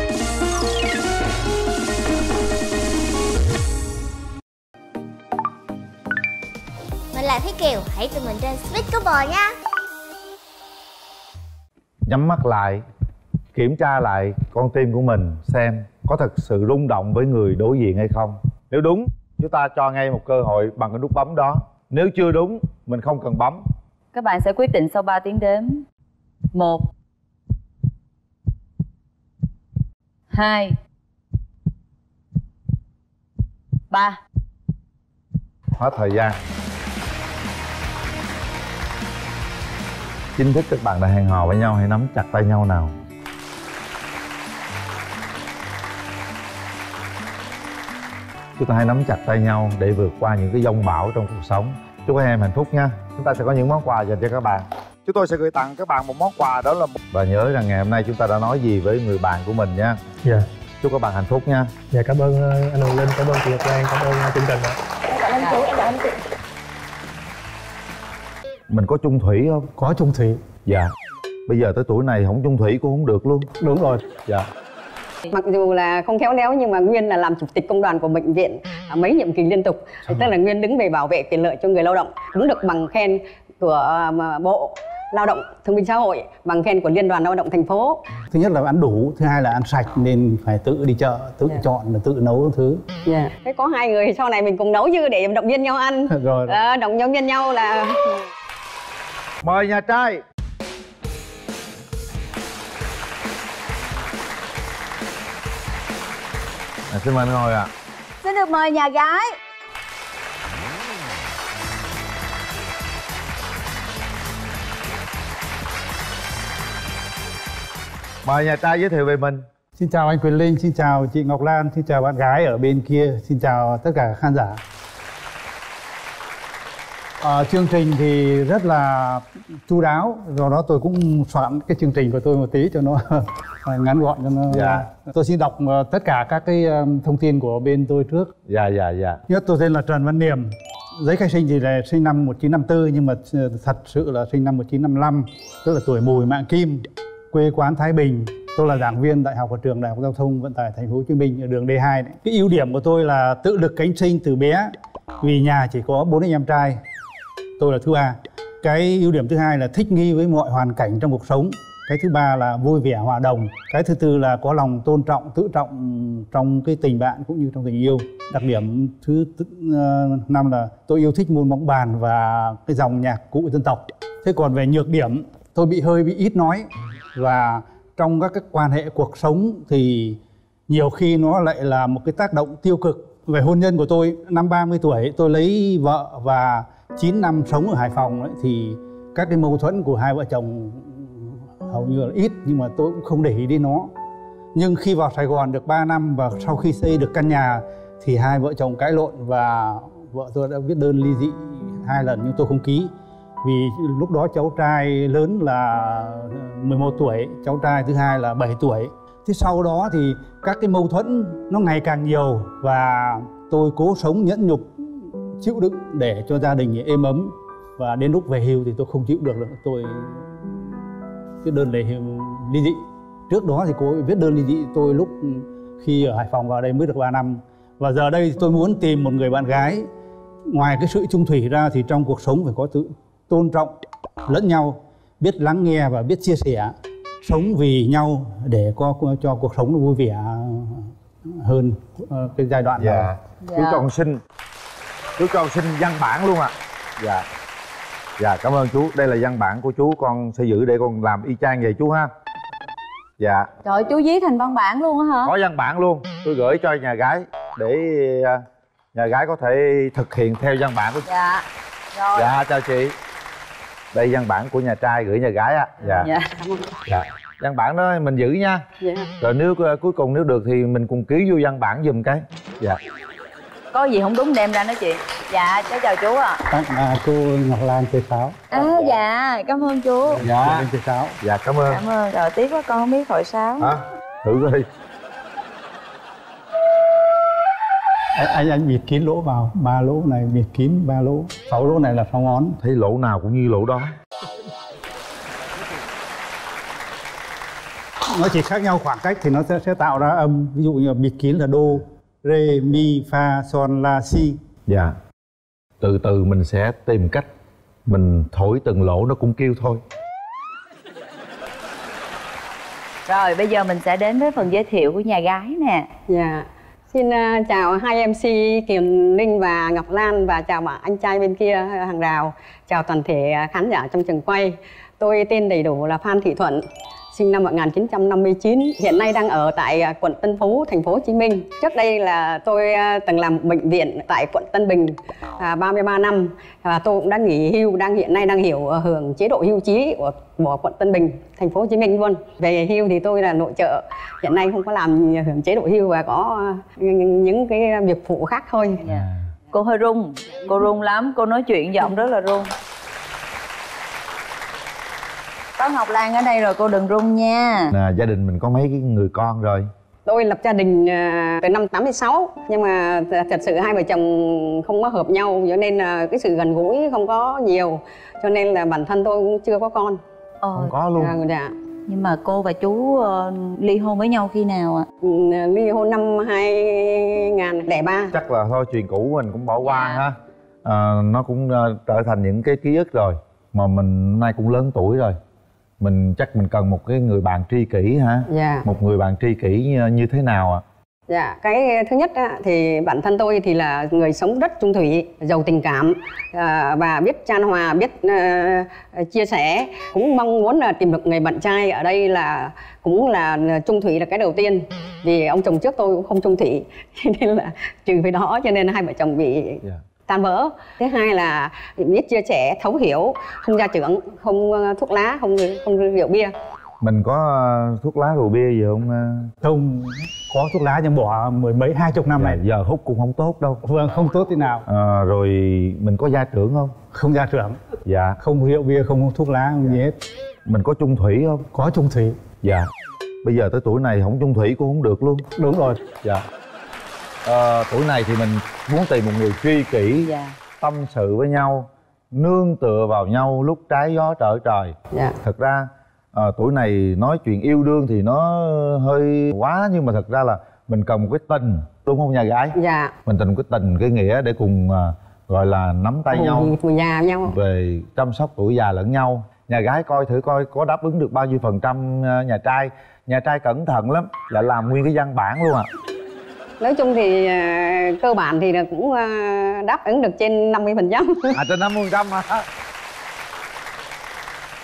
Mình là Thúy Kiều, hãy tìm mình trên Sweet Couple nha. Nhắm mắt lại, kiểm tra lại con tim của mình xem có thật sự rung động với người đối diện hay không. Nếu đúng, chúng ta cho ngay một cơ hội bằng cái nút bấm đó. Nếu chưa đúng, mình không cần bấm. Các bạn sẽ quyết định sau ba tiếng đếm. Một, hai, ba. Hết thời gian. Chính thức các bạn đã hẹn hò với nhau, hãy nắm chặt tay nhau nào. Chúng ta hãy nắm chặt tay nhau để vượt qua những cái giông bão trong cuộc sống. Chúc các em hạnh phúc nha. Chúng ta sẽ có những món quà dành cho các bạn. Chúng tôi sẽ gửi tặng các bạn một món quà, đó là một... Và nhớ rằng ngày hôm nay chúng ta đã nói gì với người bạn của mình nha. Dạ. Chúc các bạn hạnh phúc nha. Dạ, cảm ơn anh Hồng Linh, cảm ơn chị Ngọc Lan, cảm ơn chương trình ạ. Em cảm ơn chú, em cảm ơn chị. Mình có chung thủy không? Có chung thủy. Dạ. Bây giờ tới tuổi này không chung thủy cũng không được luôn. Đúng rồi. Dạ. Mặc dù là không khéo léo nhưng mà Nguyên là làm chủ tịch công đoàn của bệnh viện mấy nhiệm kỳ liên tục. Tức là Nguyên đứng về bảo vệ quyền lợi cho người lao động, đứng được bằng khen của Bộ Lao động Thương binh Xã hội, bằng khen của Liên đoàn Lao động thành phố. Thứ nhất là ăn đủ, thứ hai là ăn sạch nên phải tự đi chợ, tự yeah. chọn, tự nấu thứ. Yeah. Thế có hai người sau này mình cùng nấu chứ để động viên nhau ăn. Rồi, rồi. À, động viên nhau là... Mời nhà trai. À, xin mời ngồi ạ. À. Xin được mời nhà gái. Mời nhà trai giới thiệu về mình. Xin chào anh Quyền Linh, xin chào chị Ngọc Lan, xin chào bạn gái ở bên kia, xin chào tất cả khán giả. À, chương trình thì rất là chu đáo, do đó tôi cũng soạn cái chương trình của tôi một tí cho nó ngắn gọn cho nó. Dạ. Tôi xin đọc tất cả các cái thông tin của bên tôi trước. Dạ dạ dạ. Nhất tôi tên là Trần Văn Niềm, giấy khai sinh thì là sinh năm một chín năm tư nhưng mà thật sự là sinh năm một chín năm lăm, tức là tuổi Mùi Mạng Kim, quê quán Thái Bình. Tôi là giảng viên đại học ở trường Đại học Giao thông Vận tải Thành phố Hồ Chí Minh ở đường D hai đấy. Cái ưu điểm của tôi là tự lực cánh sinh từ bé, vì nhà chỉ có bốn anh em trai. Tôi là thứ ba. Cái ưu điểm thứ hai là thích nghi với mọi hoàn cảnh trong cuộc sống. Cái thứ ba là vui vẻ hòa đồng. Cái thứ tư là có lòng tôn trọng, tự trọng trong cái tình bạn cũng như trong tình yêu. Đặc điểm thứ năm là tôi yêu thích môn bóng bàn và cái dòng nhạc cụ dân tộc. Thế còn về nhược điểm, tôi bị hơi bị ít nói, và trong các cái quan hệ cuộc sống thì nhiều khi nó lại là một cái tác động tiêu cực Về hôn nhân của tôi, năm ba mươi tuổi tôi lấy vợ và chín năm sống ở Hải Phòng ấy, thì các cái mâu thuẫn của hai vợ chồng hầu như là ít, nhưng mà tôi cũng không để ý đến nó. Nhưng khi vào Sài Gòn được ba năm và sau khi xây được căn nhà thì hai vợ chồng cãi lộn và vợ tôi đã viết đơn ly dị hai lần nhưng tôi không ký. Vì lúc đó cháu trai lớn là mười một tuổi, cháu trai thứ hai là bảy tuổi. Thế sau đó thì các cái mâu thuẫn nó ngày càng nhiều và tôi cố sống nhẫn nhục, chịu đựng để cho gia đình êm ấm. Và đến lúc về hưu thì tôi không chịu được nữa, tôi viết đơn để ly dị. Trước đó thì cô ấy viết đơn ly dị tôi lúc khi ở Hải Phòng vào đây mới được ba năm. Và giờ đây tôi muốn tìm một người bạn gái. Ngoài cái sự chung thủy ra thì trong cuộc sống phải có sự tôn trọng lẫn nhau, biết lắng nghe và biết chia sẻ, sống vì nhau để có cho cuộc sống nó vui vẻ hơn cái giai đoạn dạ. này. Dạ. Chú cho con xin, chú cho con xin văn bản luôn ạ. À. Dạ. Dạ, cảm ơn chú. Đây là văn bản của chú, con sẽ giữ để con làm y chang vậy chú ha. Dạ. Trời ơi, chú viết thành văn bản luôn á hả? Có văn bản luôn, tôi gửi cho nhà gái để nhà gái có thể thực hiện theo văn bản của chú. Dạ. Rồi. Dạ, chào chị. Đây văn bản của nhà trai gửi nhà gái á. Dạ. Dạ. Dạ. Văn bản đó mình giữ nha. Dạ. Rồi nếu cuối cùng nếu được thì mình cùng ký vô văn bản giùm cái. Dạ. Có gì không đúng đem ra nói chuyện. Dạ, cháu chào chú ạ. À. À, cô Ngọc Lan chơi sáo. À dạ, cảm ơn chú. Dạ. Chơi sáo. Dạ, cảm ơn. Cảm ơn. Rồi tiếc quá con không biết thổi sáo. Hả? Thử coi đi. Anh, anh anh bịt kín lỗ vào, ba lỗ này bịt kín ba lỗ, sáu lỗ này là sáu ngón. Thấy lỗ nào cũng như lỗ đó. Nó chỉ khác nhau khoảng cách thì nó sẽ sẽ tạo ra âm. Ví dụ như bịt kín là đô, rê, mi, fa, son, la, si. Dạ. Từ từ mình sẽ tìm cách mình thổi từng lỗ nó cũng kêu thôi. Rồi bây giờ mình sẽ đến với phần giới thiệu của nhà gái nè. Dạ. Xin uh, chào hai em xê Kiều Linh và Ngọc Lan và chào bạn anh trai bên kia hàng rào. Chào toàn thể khán giả trong trường quay. Tôi tên đầy đủ là Phan Thị Thuận, sinh năm một nghìn chín trăm năm mươi chín, hiện nay đang ở tại quận Tân Phú, thành phố Hồ Chí Minh. Trước đây là tôi từng làm bệnh viện tại quận Tân Bình à, ba mươi ba năm và tôi cũng đã nghỉ hưu, đang hiện nay đang hiểu hưởng chế độ hưu trí của, của quận Tân Bình, thành phố Hồ Chí Minh luôn. Về hưu thì tôi là nội trợ, hiện nay không có làm hưởng chế độ hưu và có những cái việc phụ khác thôi. Yeah. Cô hơi run, cô run lắm, cô nói chuyện giọng rất là run. Có Ngọc Lan ở đây rồi, cô đừng run nha. Nè, gia đình mình có mấy cái người con rồi? Tôi lập gia đình từ năm tám mươi sáu, nhưng mà thật sự hai vợ chồng không có hợp nhau, cho nên là cái sự gần gũi không có nhiều, cho nên là bản thân tôi cũng chưa có con. Ờ, không có luôn. À, dạ. Nhưng mà cô và chú uh, ly hôn với nhau khi nào ạ? Ừ, ly hôn năm hai nghìn không trăm lẻ ba. Chắc là thôi chuyện cũ mình cũng bỏ qua ha. À, nó cũng uh, trở thành những cái ký ức rồi. Mà mình nay cũng lớn tuổi rồi, mình chắc mình cần một cái người bạn tri kỷ hả? Dạ. Một người bạn tri kỷ như, như thế nào ạ? À? Dạ, cái thứ nhất á, thì bản thân tôi thì là người sống rất chung thủy, giàu tình cảm à, và biết chan hòa, biết uh, chia sẻ. Cũng mong muốn là tìm được người bạn trai ở đây là cũng là chung thủy là cái đầu tiên. Vì ông chồng trước tôi cũng không chung thủy, nên là trừ với đó cho nên hai vợ chồng bị yeah. tan vỡ. Thứ hai là biết chia sẻ, thấu hiểu, không gia trưởng, không thuốc lá, không không rượu bia. Mình có thuốc lá rượu bia gì không? Không có thuốc lá nhưng bỏ mười mấy hai chục năm dạ, này. Giờ hút cũng không tốt đâu. Vâng, không tốt thế nào. À, rồi mình có gia trưởng không? Không gia trưởng. Dạ. Không rượu bia, không thuốc lá, không gì hết. Mình có chung thủy không? Có chung thủy. Dạ. Bây giờ tới tuổi này không chung thủy cũng không được luôn. Đúng rồi. Dạ. À, tuổi này thì mình muốn tìm một người tri kỷ, dạ. tâm sự với nhau, nương tựa vào nhau lúc trái gió trở trời. Dạ. Thật ra à, tuổi này nói chuyện yêu đương thì nó hơi quá, nhưng mà thật ra là mình cần một cái tình, đúng không nhà gái? Dạ. Mình cần một cái tình, cái nghĩa để cùng à, gọi là nắm tay cùng, nhau, cùng già nhau, về chăm sóc tuổi già lẫn nhau. Nhà gái coi thử coi có đáp ứng được bao nhiêu phần trăm nhà trai. Nhà trai cẩn thận lắm, lại làm nguyên cái văn bản luôn à. Nói chung thì uh, cơ bản thì là cũng uh, đáp ứng được trên năm mươi phần trăm. À, trên năm mươi phần trăm hả?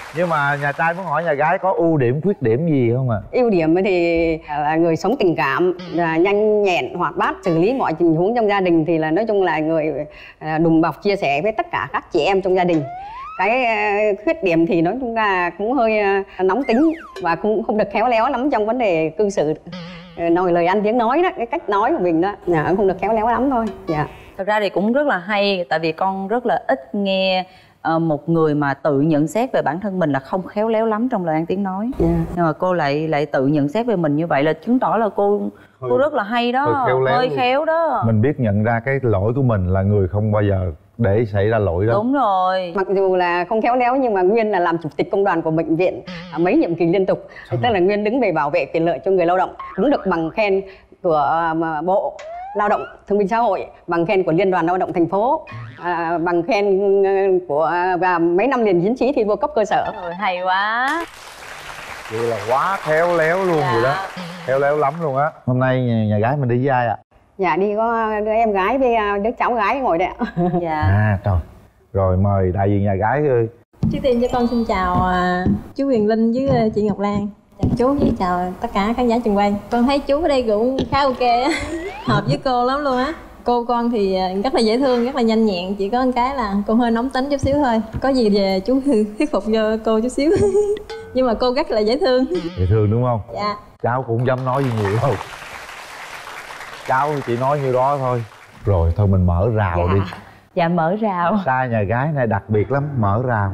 Nhưng mà nhà trai muốn hỏi nhà gái có ưu điểm khuyết điểm gì không ạ? À? Ưu điểm thì là người sống tình cảm, là nhanh nhẹn, hoạt bát, xử lý mọi tình huống trong gia đình, thì là nói chung là người đùm bọc chia sẻ với tất cả các chị em trong gia đình. Cái khuyết điểm thì nói chung là cũng hơi nóng tính và cũng không được khéo léo lắm trong vấn đề cư xử, nói lời ăn tiếng nói đó, cái cách nói của mình đó, dạ, không được khéo léo lắm thôi. Dạ. Thật ra thì cũng rất là hay, tại vì con rất là ít nghe uh, một người mà tự nhận xét về bản thân mình là không khéo léo lắm trong lời ăn tiếng nói. Yeah. Nhưng mà cô lại lại tự nhận xét về mình như vậy là chứng tỏ là cô hơi, cô rất là hay đó, hơi khéo, hơi khéo đó. Mình biết nhận ra cái lỗi của mình là người không bao giờ để xảy ra lỗi đó. Đúng rồi. Mặc dù là không khéo léo nhưng mà Nguyên là làm chủ tịch công đoàn của bệnh viện mấy nhiệm kỳ liên tục, thì tức là Nguyên đứng về bảo vệ quyền lợi cho người lao động, cũng được bằng khen của Bộ Lao động Thương binh Xã hội, bằng khen của Liên đoàn Lao động thành phố, à, bằng khen của và mấy năm liền tiến sĩ thi đua cấp cơ sở. Rồi, hay quá. Vậy là quá khéo léo luôn. Dạ. Rồi đó, khéo léo lắm luôn á. Hôm nay nhà, nhà gái mình đi với ai ạ? À? Dạ đi có đứa em gái với đứa cháu gái ngồi đây ạ. Dạ. À trời. Rồi mời đại diện nhà gái ơi. Trước tiên cho con xin chào uh, chú Huyền Linh với uh, chị Ngọc Lan. Chào chú với chào tất cả khán giả trường quay. Con thấy chú ở đây cũng khá ok á, hợp với cô lắm luôn á. Cô con thì rất là dễ thương, rất là nhanh nhẹn, chỉ có một cái là cô hơi nóng tính chút xíu thôi. Có gì về chú thuyết phục cho cô chút xíu. Nhưng mà cô rất là dễ thương. Dễ thương đúng không? Dạ. Cháu cũng dám nói gì nhiều đâu. Cháu chỉ nói như đó thôi. Rồi thôi mình mở rào dạ. đi. Dạ mở rào. Xa nhà gái này đặc biệt lắm, mở rào.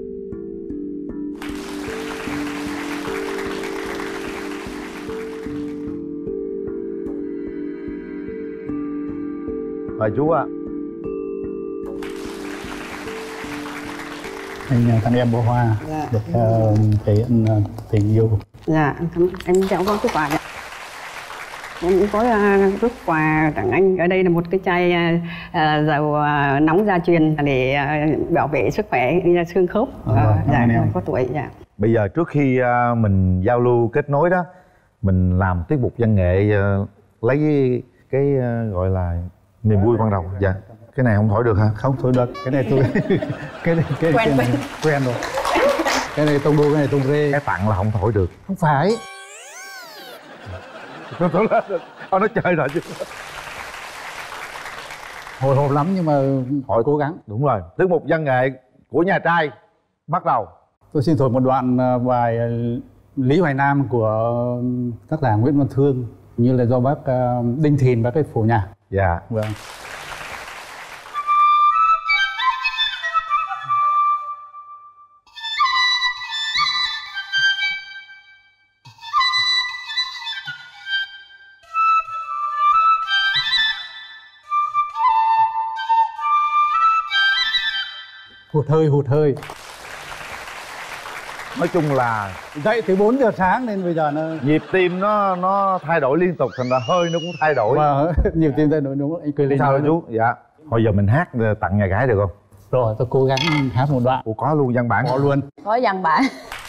Mời chú ạ. À. Anh tặng em bó hoa. Dạ. Để uh, thể hiện uh, tình yêu. Dạ, em chào con chút quà. Em cũng có uh, rút quà tặng anh. Ở đây là một cái chai uh, dầu uh, nóng gia truyền để uh, bảo vệ sức khỏe xương khớp. Uh, uh, dạ, em có tuổi. Dạ. Bây giờ trước khi uh, mình giao lưu kết nối đó, mình làm tiết mục văn nghệ uh, lấy cái, cái uh, gọi là niềm vui ban đầu. Dạ. Cái này không thổi được hả? Không thổi được. Cái này tôi cái này cái, quen, cái này quen rồi. Cái này tông đô, cái này tông rê. Cái tặng là không thổi được. Không phải. Nó thổi lên được. Ông nói chơi rồi chứ. Hồi hộp lắm nhưng mà hỏi cố gắng. Đúng rồi. Tiết mục văn nghệ của nhà trai bắt đầu. Tôi xin thổi một đoạn bài Lý Hoài Nam của tác giả Nguyễn Văn Thương, như là do bác Đinh Thìn và cái phổ nhạc. Dạ. Vâng. Hụt hơi, hụt hơi. Nói chung là dậy từ bốn giờ sáng nên bây giờ nó nhịp tim nó nó thay đổi liên tục, thành ra hơi nó cũng thay đổi. Và nhịp tim thay đổi đúng không? Anh cười lên. Sao đó chú? Dạ. Thôi giờ mình hát tặng nhà gái được không? Rồi tôi cố gắng hát một đoạn. Ủa, có luôn văn bản? Có luôn. Có văn bản.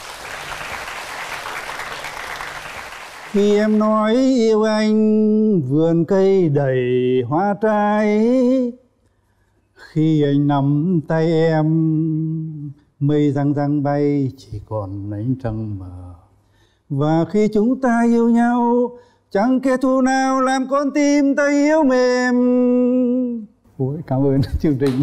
Khi em nói yêu anh, vườn cây đầy hoa trái. Khi anh nắm tay em, mây răng răng bay chỉ còn ánh trăng mờ. Và khi chúng ta yêu nhau, chẳng kẻ thù nào làm con tim ta yếu mềm. Ôi, cảm ơn chương trình.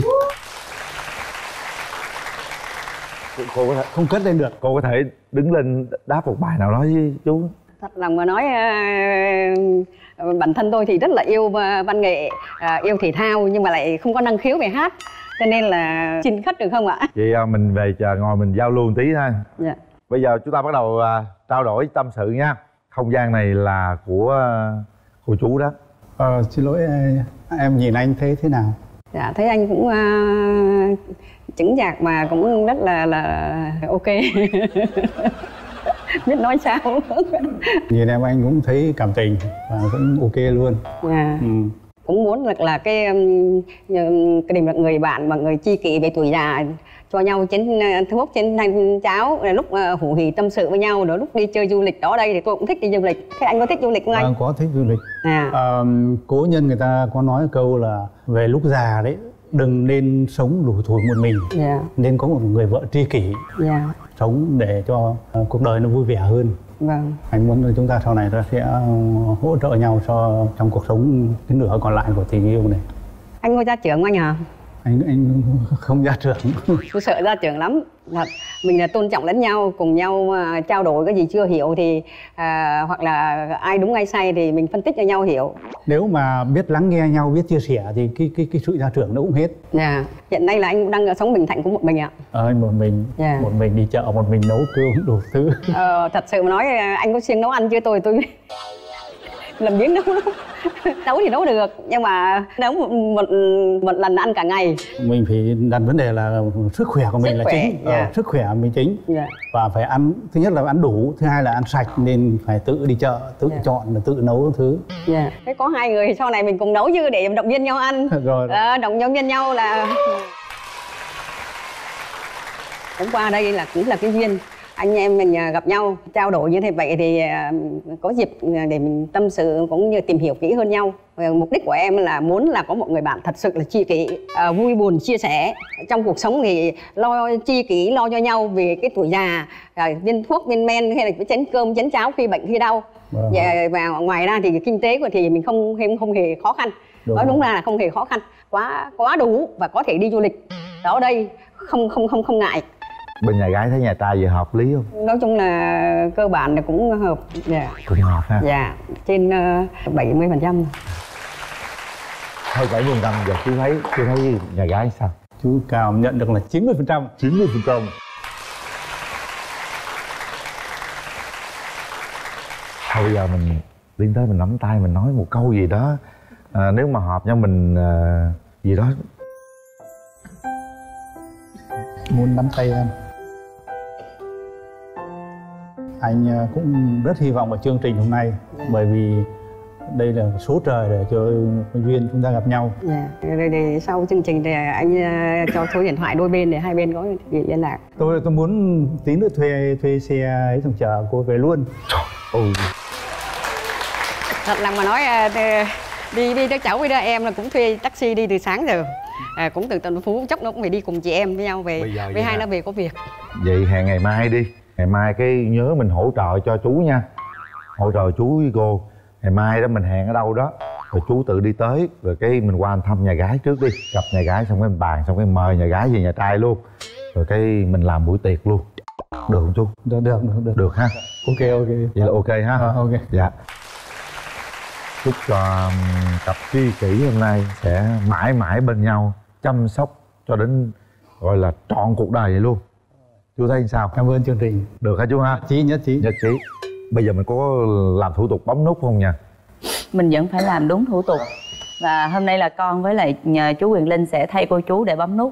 Cô, cô có thể không cất lên được. Cô có thể đứng lên đáp một bài nào đó với chú. Thật lòng mà nói, uh, bản thân tôi thì rất là yêu văn nghệ, uh, yêu thể thao nhưng mà lại không có năng khiếu về hát, cho nên là xin khất được không ạ? Vậy uh, mình về chờ ngồi mình giao lưu một tí ha. Dạ. Bây giờ chúng ta bắt đầu uh, trao đổi tâm sự nha. Không gian này là của uh, cô chú đó. Ờ, xin lỗi em nhìn anh thấy thế nào? Dạ, thấy anh cũng uh, chững chạc mà cũng rất là là ok. Biết nói sao. Nhìn em anh cũng thấy cảm tình và cũng ok luôn. Yeah. Ừ. Cũng muốn là, là cái cái điểm là người bạn và người tri kỷ về tuổi già, cho nhau chén thuốc trên thanh cháo, lúc hủ hỉ tâm sự với nhau, rồi lúc đi chơi du lịch đó đây thì tôi cũng thích đi du lịch. Thế anh có thích du lịch không anh? À, có thích du lịch. À. À, cố nhân người ta có nói câu là về lúc già đấy đừng nên sống lủi thủi một mình, yeah. nên có một người vợ tri kỷ, yeah. sống để cho uh, cuộc đời nó vui vẻ hơn. Vâng. Anh muốn chúng ta sau này ta sẽ hỗ trợ nhau cho trong cuộc sống cái nửa còn lại của tình yêu này. Anh có gia trưởng không anh hả? Anh anh không gia trưởng. Tôi sợ gia trưởng lắm. Thật. Mình là tôn trọng lẫn nhau, cùng nhau uh, trao đổi cái gì chưa hiểu thì uh, hoặc là ai đúng ai sai thì mình phân tích cho nhau hiểu. Nếu mà biết lắng nghe nhau, biết chia sẻ thì cái cái cái sự gia trưởng nó cũng hết. Dạ. Yeah. Hiện nay là anh đang sống bình thạnh của một mình ạ. Ờ, anh một mình, yeah. một mình đi chợ, một mình nấu cơm đủ thứ. Ờ, thật sự mà nói anh có siêng nấu ăn chưa tôi tôi làm biếng nấu nấu nấu thì nấu được nhưng mà nấu một, một, một lần ăn cả ngày. Mình phải đặt vấn đề là sức khỏe của mình sức là khỏe, chính yeah. ờ, sức khỏe mình chính yeah. và phải ăn, thứ nhất là ăn đủ, thứ hai là ăn sạch nên phải tự đi chợ, tự yeah. chọn, tự nấu thứ. Yeah. Thế có hai người sau này mình cùng nấu chứ để động viên nhau ăn. Rồi. À, động viên nhau là hôm qua đây là cũng là cái duyên anh em mình gặp nhau trao đổi như thế vậy thì có dịp để mình tâm sự cũng như tìm hiểu kỹ hơn nhau. Mục đích của em là muốn là có một người bạn thật sự là tri kỷ, à, vui buồn chia sẻ trong cuộc sống thì lo tri kỷ lo cho nhau về cái tuổi già, à, viên thuốc viên men hay là cái chén cơm chén cháo khi bệnh khi đau. Wow. Và, và ngoài ra thì kinh tế của thì mình không không, không hề khó khăn. Đúng nói đúng ra là không hề khó khăn, quá quá đủ và có thể đi du lịch đó đây không không không không ngại. Bên nhà gái thấy nhà trai vậy hợp lý không? Nói chung là cơ bản là cũng hợp. Dạ. Cũng hợp ha? Dạ, trên uh, bảy mươi phần trăm. Thôi bảy mươi phần trăm, giờ chú thấy, chú thấy nhà gái sao? Chú cảm nhận được là chín mươi phần trăm. chín mươi phần trăm. Thôi bây giờ mình tiến tới mình nắm tay mình nói một câu gì đó, à, nếu mà hợp nhau mình à, gì đó. Muốn nắm tay em. Anh cũng rất hy vọng vào chương trình hôm nay, yeah. bởi vì đây là số trời để cho duyên chúng ta gặp nhau. Dạ. Yeah. Để sau chương trình thì anh cho số điện thoại đôi bên để hai bên có liên lạc. Tôi tôi muốn tí nữa thuê thuê xe ấy xong chở cô về luôn. Ừ. Thật lòng mà nói đi đi đứa cháu với đứa em là cũng thuê taxi đi từ sáng giờ. À, cũng từ Tân Phú chắc nó cũng phải đi cùng chị em với nhau về với hai nó về có việc. Vậy hẹn ngày mai đi, ngày mai cái nhớ mình hỗ trợ cho chú nha, hỗ trợ chú với cô. Ngày mai đó mình hẹn ở đâu đó rồi chú tự đi tới rồi cái mình qua thăm nhà gái trước đi, gặp nhà gái xong cái mình bàn xong cái mời nhà gái về nhà trai luôn rồi cái mình làm buổi tiệc luôn, được không chú? Được được được được, được ha. Ok ok vậy là ok ha. À, ok dạ. Chúc cho cặp tri kỷ hôm nay sẽ mãi mãi bên nhau, chăm sóc cho đến gọi là trọn cuộc đời vậy luôn. Chú thấy sao? Cảm ơn chương trình. Được hả chú ha? Chí nhất trí. Nhất trí. Bây giờ mình có làm thủ tục bấm nút không nha? Mình vẫn phải làm đúng thủ tục. Và hôm nay là con với lại nhờ chú Quyền Linh sẽ thay cô chú để bấm nút.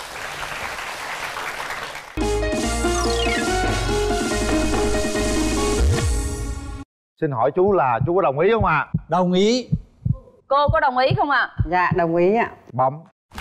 Xin hỏi chú là chú có đồng ý không ạ? À? Đồng ý. Cô có đồng ý không ạ? À? Dạ đồng ý ạ. Bấm.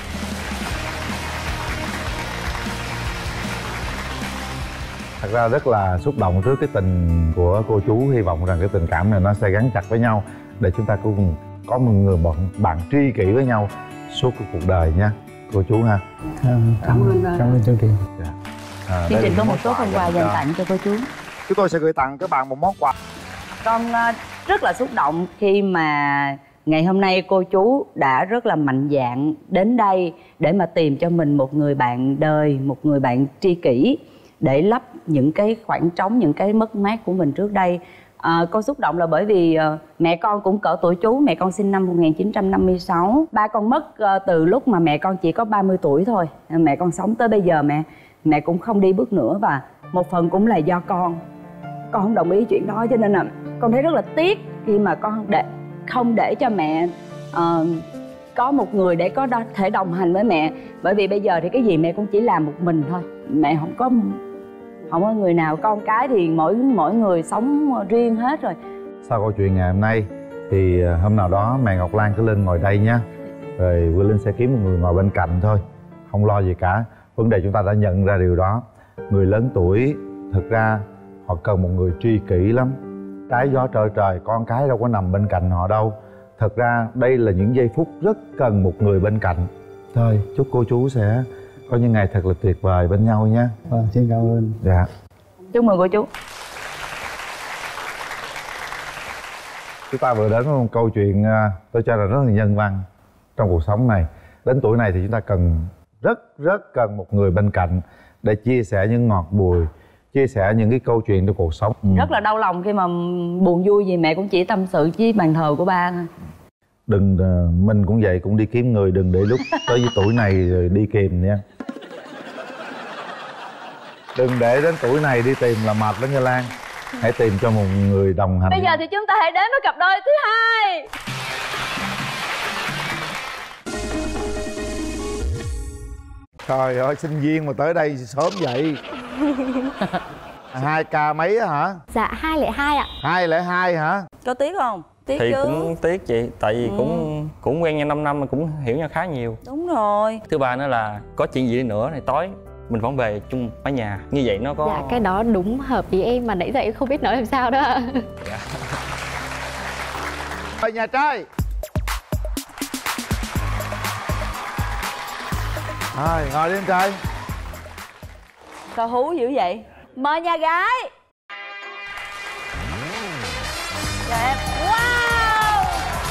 Thật ra rất là xúc động trước cái tình của cô chú. Hy vọng rằng cái tình cảm này nó sẽ gắn chặt với nhau để chúng ta cùng có một người bạn, bạn tri kỷ với nhau suốt cuộc đời nha cô chú ha. Cảm, cảm ơn cảm ơn chương trình. Dạ. À, chương trình có một số phần quà dành tặng cho cô chú. Chúng tôi sẽ gửi tặng các bạn một món quà. Con rất là xúc động khi mà ngày hôm nay cô chú đã rất là mạnh dạn đến đây để mà tìm cho mình một người bạn đời, một người bạn tri kỷ để lấp những cái khoảng trống, những cái mất mát của mình trước đây. À, con xúc động là bởi vì uh, mẹ con cũng cỡ tuổi chú, mẹ con sinh năm một nghìn chín trăm năm mươi sáu. Ba con mất uh, từ lúc mà mẹ con chỉ có ba mươi tuổi thôi. Mẹ con sống tới bây giờ mẹ mẹ cũng không đi bước nữa, và một phần cũng là do con. Con không đồng ý chuyện đó cho nên là con thấy rất là tiếc khi mà con để không để cho mẹ uh, có một người để có thể đồng hành với mẹ. Bởi vì bây giờ thì cái gì mẹ cũng chỉ làm một mình thôi, mẹ không có không có người nào. Con cái thì mỗi mỗi người sống riêng hết rồi. Sau câu chuyện ngày hôm nay thì hôm nào đó mẹ Ngọc Lan cứ lên ngồi đây nha, rồi Quyền Linh sẽ kiếm một người ngồi bên cạnh thôi, không lo gì cả. Vấn đề chúng ta đã nhận ra điều đó. Người lớn tuổi thực ra họ cần một người tri kỷ lắm. Trái gió trở trời, con cái đâu có nằm bên cạnh họ đâu. Thật ra đây là những giây phút rất cần một người bên cạnh. Thôi chúc cô chú sẽ có những ngày thật là tuyệt vời bên nhau nhé. Vâng, xin cảm ơn. Dạ. Chúc mừng cô chú. Chúng ta vừa đến với một câu chuyện tôi cho là rất là nhân văn trong cuộc sống này. Đến tuổi này thì chúng ta cần rất rất cần một người bên cạnh để chia sẻ những ngọt bùi, chia sẻ những cái câu chuyện trong cuộc sống. Ừ. Rất là đau lòng khi mà buồn vui gì mẹ cũng chỉ tâm sự với bàn thờ của ba thôi. Đừng, mình cũng vậy, cũng đi kiếm người, đừng để lúc tới với tuổi này rồi đi kìm nha. Đừng để đến tuổi này đi tìm là mệt lắm nha Lan. Hãy tìm cho một người đồng hành. Bây giờ thì chúng ta hãy đến với cặp đôi thứ hai. Trời ơi, sinh viên mà tới đây sớm vậy. Hai ca mấy á hả? Dạ hai lẻ hai ạ. Hai lẻ hai hả? Có tiếc không? Tiếc thì chứ. Cũng tiếc chị, tại vì ừ. cũng cũng quen nhau năm năm mà cũng hiểu nhau khá nhiều. Đúng rồi. Thứ ba nữa là có chuyện gì đi nữa này tối mình vẫn về chung ở nhà, như vậy nó có. Dạ cái đó đúng hợp với em mà nãy giờ em không biết nói làm sao đó. Dạ. Mời nhà trai. Rồi, ngồi đi em trai. Sao hú dữ vậy? Mời nhà gái. Đẹp. Wow.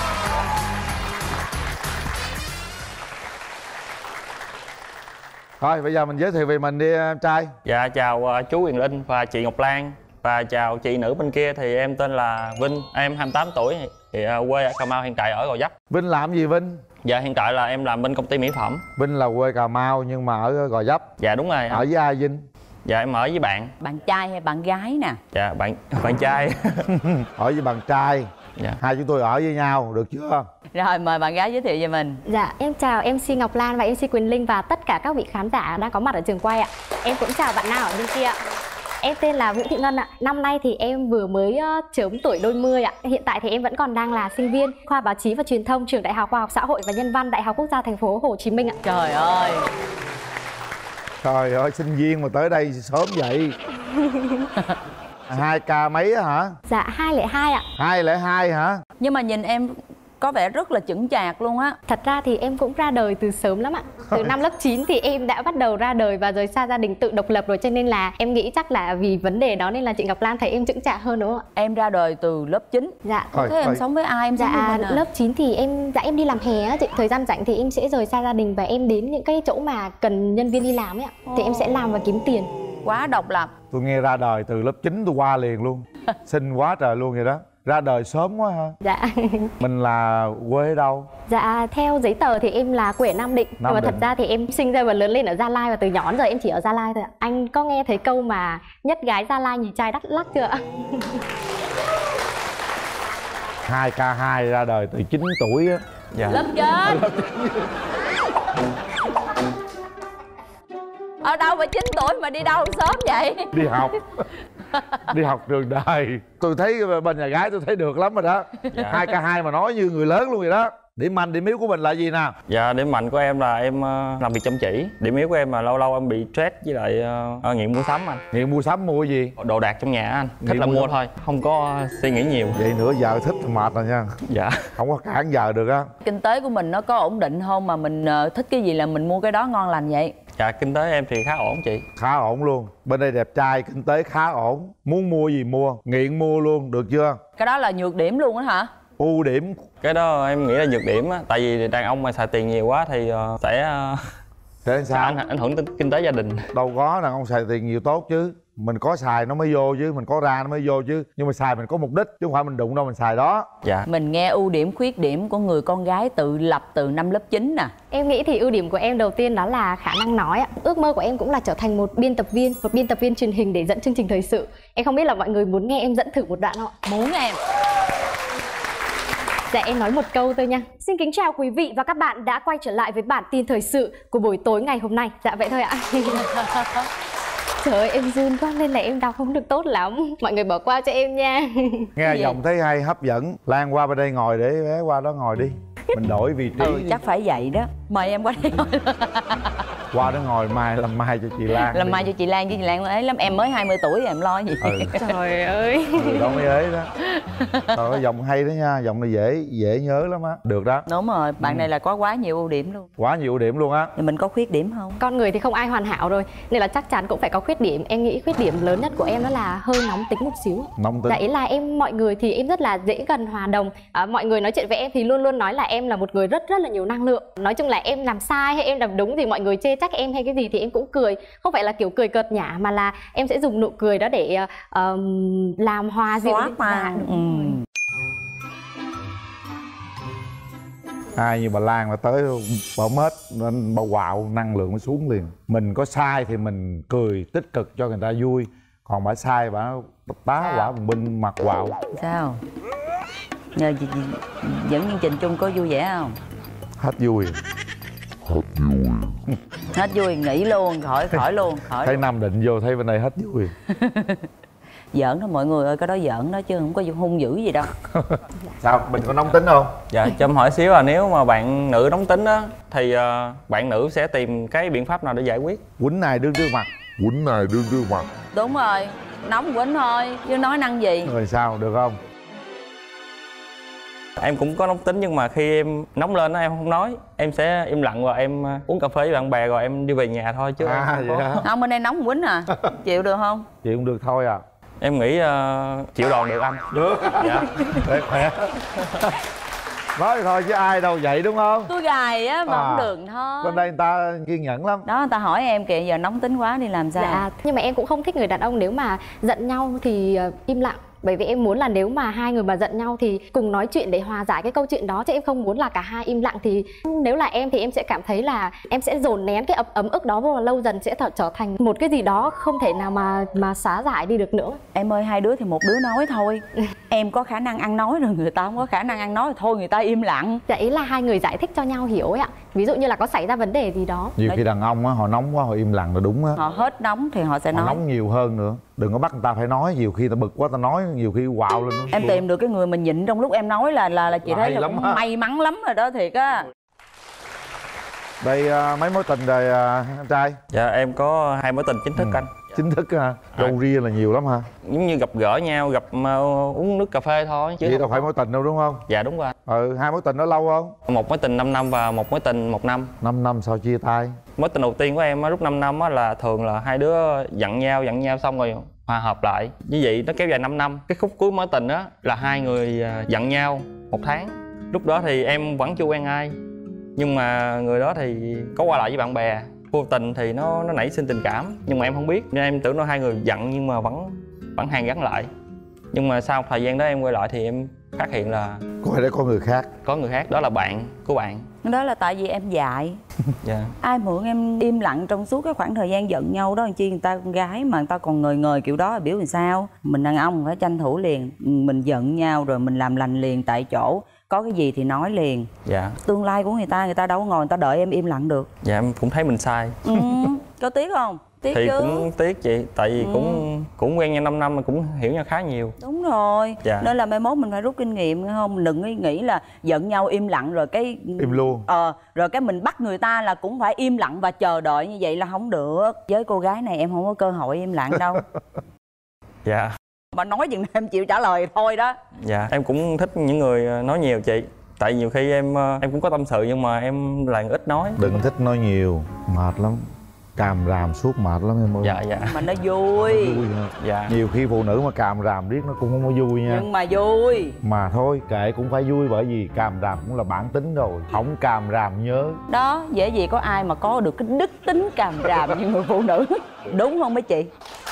Thôi bây giờ mình giới thiệu về mình đi em trai. Dạ chào uh, chú Quyền Linh và chị Ngọc Lan. Và chào chị nữ bên kia, thì em tên là Vinh, em hai mươi tám tuổi, thì uh, quê ở Cà Mau, hiện tại ở Gò Vấp. Vinh làm gì Vinh? Dạ hiện tại là em làm bên công ty mỹ phẩm. Vinh là quê Cà Mau nhưng mà ở Gò Vấp. Dạ đúng rồi. Ở với ai Vinh? Dạ em ở với bạn. Bạn trai hay bạn gái nè? Dạ bạn bạn trai. Ở với bạn trai. Dạ. Hai chúng tôi ở với nhau, được chưa? Rồi mời bạn gái giới thiệu về mình. Dạ em chào em xê Ngọc Lan và em xê Quyền Linh và tất cả các vị khán giả đang có mặt ở trường quay ạ. Em cũng chào bạn nào ở bên kia ạ. Em tên là Vũ Thị Ngân ạ. Năm nay thì em vừa mới uh, chớm tuổi đôi mươi ạ. Hiện tại thì em vẫn còn đang là sinh viên khoa báo chí và truyền thông, trường Đại học Khoa học Xã hội và Nhân văn, Đại học Quốc gia Thành phố Hồ Chí Minh ạ. Trời ơi. Trời ơi, sinh viên mà tới đây sớm vậy. Hai ca mấy á hả? Dạ hai lẻ hai ạ. Hai lẻ hai hả? Nhưng mà nhìn em có vẻ rất là chững chạc luôn á. Thật ra thì em cũng ra đời từ sớm lắm ạ. Từ năm lớp chín thì em đã bắt đầu ra đời và rồi xa gia đình tự độc lập rồi, cho nên là em nghĩ chắc là vì vấn đề đó nên là chị Ngọc Lan thấy em chững chạc hơn đúng không ạ? Em ra đời từ lớp chín. Dạ. Thế thôi, em thôi. Sống với ai? Em sống dạ, với mình à? Lớp chín thì em dạ em đi làm hè á chị. Thời gian rảnh thì em sẽ rời xa gia đình và em đến những cái chỗ mà cần nhân viên đi làm ấy ạ. Ồ. Thì em sẽ làm và kiếm tiền. Quá độc lập. Tôi nghe ra đời từ lớp chín tôi qua liền luôn. Xinh quá trời luôn vậy đó. Ra đời sớm quá ha. Dạ. Mình là quê ở đâu? Dạ theo giấy tờ thì em là quê ở Nam Định. Nam Nhưng mà Định. Thật ra thì em sinh ra và lớn lên ở Gia Lai, và từ nhỏ đến giờ em chỉ ở Gia Lai thôi ạ. Anh có nghe thấy câu mà nhất gái Gia Lai nhì trai Đắk Lắk chưa ạ? Hai ca hai ra đời từ chín tuổi á. Dạ. Lớp trên. Ở đâu mà chín tuổi mà đi đâu sớm vậy? Đi học. Đi học trường đời. Tôi thấy bên nhà gái tôi thấy được lắm rồi đó. Dạ. Hai ca hai mà nói như người lớn luôn vậy đó. Điểm mạnh, điểm yếu của mình là gì nào? Dạ điểm mạnh của em là em uh, làm việc chăm chỉ. Điểm yếu của em là lâu lâu em bị stress với lại uh, nghiện mua sắm anh. Nghiện mua sắm mua gì? Đồ đạc trong nhà anh. Thích nghiện là mua thôi, không có uh, suy nghĩ nhiều. Vậy nữa giờ thích thì mệt rồi nha. Dạ. Không có cản giờ được á. Kinh tế của mình nó có ổn định không mà mình uh, thích cái gì là mình mua cái đó ngon lành vậy? Dạ kinh tế em thì khá ổn chị. Khá ổn luôn. Bên đây đẹp trai, kinh tế khá ổn. Muốn mua gì mua, nghiện mua luôn, được chưa? Cái đó là nhược điểm luôn á hả? Ưu điểm. Cái đó em nghĩ là nhược điểm á. Tại vì đàn ông mà xài tiền nhiều quá thì uh, sẽ uh, Sẽ sao? ảnh, ảnh hưởng đến kinh tế gia đình. Đâu có, đàn ông xài tiền nhiều tốt chứ. Mình có xài nó mới vô chứ, mình có ra nó mới vô chứ. Nhưng mà xài mình có mục đích chứ không phải mình đụng đâu mình xài đó. Dạ. Mình nghe ưu điểm khuyết điểm của người con gái tự lập từ năm lớp chín nè. Em nghĩ thì ưu điểm của em đầu tiên đó là khả năng nói ạ. Ước mơ của em cũng là trở thành một biên tập viên, một biên tập viên truyền hình để dẫn chương trình thời sự. Em không biết là mọi người muốn nghe em dẫn thử một đoạn không ạ? Muốn em. Dạ em nói một câu thôi nha. Xin kính chào quý vị và các bạn đã quay trở lại với bản tin thời sự của buổi tối ngày hôm nay. Dạ vậy thôi ạ. Trời ơi em run quá nên là em đọc không được tốt lắm. Mọi người bỏ qua cho em nha. Nghe giọng thấy hay, hấp dẫn. Lan qua bên đây ngồi để bé qua đó ngồi đi. Mình đổi vị trí Ừ đi. chắc phải vậy đó. Mời em qua đây ngồi. Qua đó ngồi mai làm mai cho chị Lan. Làm mai cho chị Lan, chứ chị Lan ấy lắm, em mới hai mươi tuổi rồi em lo gì. Ừ. Trời ơi. Ừ, đó mới ấy đó. Trời ơi, giọng hay đó nha, giọng này dễ dễ nhớ lắm á. Được đó. Đúng rồi, bạn Ừ. này là có quá nhiều ưu điểm luôn. Quá nhiều ưu điểm luôn á. Thì mình có khuyết điểm không? Con người thì không ai hoàn hảo rồi, nên là chắc chắn cũng phải có khuyết điểm. Em nghĩ khuyết điểm lớn nhất của em đó là hơi nóng tính một xíu. Nóng tính. Dạ, ý là em mọi người thì em rất là dễ gần hòa đồng. À, mọi người nói chuyện với em thì luôn luôn nói là em là một người rất rất là nhiều năng lượng. Nói chung là em làm sai hay em làm đúng thì mọi người chê trách em hay cái gì thì em cũng cười. Không phải là kiểu cười cợt nhả mà là em sẽ dùng nụ cười đó để uh, làm hòa dịu Xóa mà. Ừ. Ai như bà Lan là tới bà mết nên bà quạo năng lượng nó xuống liền. Mình có sai thì mình cười tích cực cho người ta vui, còn bà sai bà tá quả bùng binh mặt quạo. Sao? Nhờ chị, chị dẫn chương trình chung có vui vẻ không? Hết vui. Hết vui. Hết vui nghỉ luôn, khỏi khỏi luôn, khỏi. Thấy Nam Định vô thấy bên đây hết vui. Giỡn đó mọi người ơi, cái đó giỡn đó chứ không có hung dữ gì đâu. Sao, mình có nóng tính không? Dạ, cho em hỏi xíu là nếu mà bạn nữ nóng tính á thì uh, bạn nữ sẽ tìm cái biện pháp nào để giải quyết? Quýnh này đương trước mặt. Quýnh này đương trước mặt. Đúng rồi, nóng quýnh thôi, chứ nói năng gì. Rồi sao, được không? Em cũng có nóng tính nhưng mà khi em nóng lên á em không nói, em sẽ im lặng và em uống cà phê với bạn bè rồi em đi về nhà thôi chứ. À, không vậy có. hả? Không, bên đây nóng quýnh à. Chịu được không? Chịu không được thôi à. Em nghĩ uh, chịu đòn được anh. Được. Dạ. Để khỏe. Nói thôi chứ ai đâu vậy đúng không? Tôi gài á mà À, không được thôi. Bên đây người ta kiên nhẫn lắm. Đó, người ta hỏi em kìa, giờ nóng tính quá đi làm sao? Dạ, nhưng mà em cũng không thích người đàn ông nếu mà giận nhau thì uh, im lặng. Bởi vì em muốn là nếu mà hai người mà giận nhau thì cùng nói chuyện để hòa giải cái câu chuyện đó, chứ em không muốn là cả hai im lặng. Thì nếu là em thì em sẽ cảm thấy là em sẽ dồn nén cái ấm ấm ức đó vô, và lâu dần sẽ th- trở thành một cái gì đó không thể nào mà mà xóa giải đi được nữa. Em ơi, hai đứa thì một đứa nói thôi. Em có khả năng ăn nói rồi, người ta không có khả năng ăn nói thì thôi người ta im lặng. Dạ, ý là hai người giải thích cho nhau hiểu ấy ạ. Ví dụ như là có xảy ra vấn đề gì đó. Nhiều khi đàn ông á, họ nóng quá họ im lặng là đúng á. Họ hết nóng thì họ sẽ Họ nói. nóng nhiều hơn nữa. Đừng có bắt người ta phải nói, nhiều khi ta bực quá ta nói, nhiều khi quạo lên nữa. Em tìm được cái người mình nhịn trong lúc em nói là là, là chị Là thấy hay là lắm cũng á. may mắn lắm rồi đó, thiệt á. Đây à, mấy mối tình rồi à, anh trai? Dạ, em có hai mối tình chính thức Ừ. anh. Chính thức hả? Râu ria là nhiều lắm hả? Giống như gặp gỡ nhau, gặp uh, uống nước cà phê thôi chứ Vậy không đâu phải mối tình đâu đúng không? Dạ đúng rồi anh. Ừ, hai mối tình đó lâu không? Một mối tình năm năm và một mối tình một năm. Năm năm sau chia tay. Mối tình đầu tiên của em á, lúc năm năm á là thường là hai đứa giận nhau, giận nhau xong rồi hòa hợp lại. Như vậy nó kéo dài năm năm. Cái khúc cuối mối tình á là hai người à, giận nhau một tháng. Lúc đó thì em vẫn chưa quen ai, nhưng mà người đó thì có qua lại với bạn bè. Vô tình thì nó nó nảy sinh tình cảm, nhưng mà em không biết, nên em tưởng nó hai người giận nhưng mà vẫn vẫn hàn gắn lại. Nhưng mà sau thời gian đó em quay lại thì em phát hiện là Có phải để có người khác? có người khác, đó là bạn của bạn. Đó là tại vì em dại. Dạ. Ai mượn em im lặng trong suốt cái khoảng thời gian giận nhau đó, làm chi người ta con gái mà người ta còn ngời ngời kiểu đó là biểu làm sao. Mình đàn ông phải tranh thủ liền. Mình giận nhau rồi mình làm lành liền tại chỗ. Có cái gì thì nói liền. Dạ. Tương lai của người ta, người ta đâu có ngồi người ta đợi em im lặng được. Dạ, em cũng thấy mình sai. Ừ, có tiếc không? Tiếc Thì chứ. cũng tiếc chị, tại vì Ừ. cũng cũng quen nhau năm năm mà cũng hiểu nhau khá nhiều. Đúng rồi. Dạ. Nên là mai mốt mình phải rút kinh nghiệm không? Mình đừng có nghĩ là giận nhau im lặng rồi cái Im luôn. Ờ, rồi cái mình bắt người ta là cũng phải im lặng và chờ đợi, như vậy là không được. Với cô gái này em không có cơ hội im lặng đâu. Dạ. Mà nói chừng nào em chịu trả lời thôi đó. Dạ, em cũng thích những người nói nhiều chị. Tại nhiều khi em em cũng có tâm sự nhưng mà em là người ít nói. Đừng thích nói nhiều, mệt lắm. Càm ràm suốt mệt lắm em ơi. Dạ dạ. Mà nó vui. Vui hả? Dạ. Nhiều khi phụ nữ mà càm ràm riết nó cũng không có vui nha. Nhưng mà vui. Mà thôi kệ cũng phải vui, bởi vì càm ràm cũng là bản tính rồi. Không càm ràm nhớ. Đó, dễ gì có ai mà có được cái đức tính càm ràm như người phụ nữ. Đúng không mấy chị?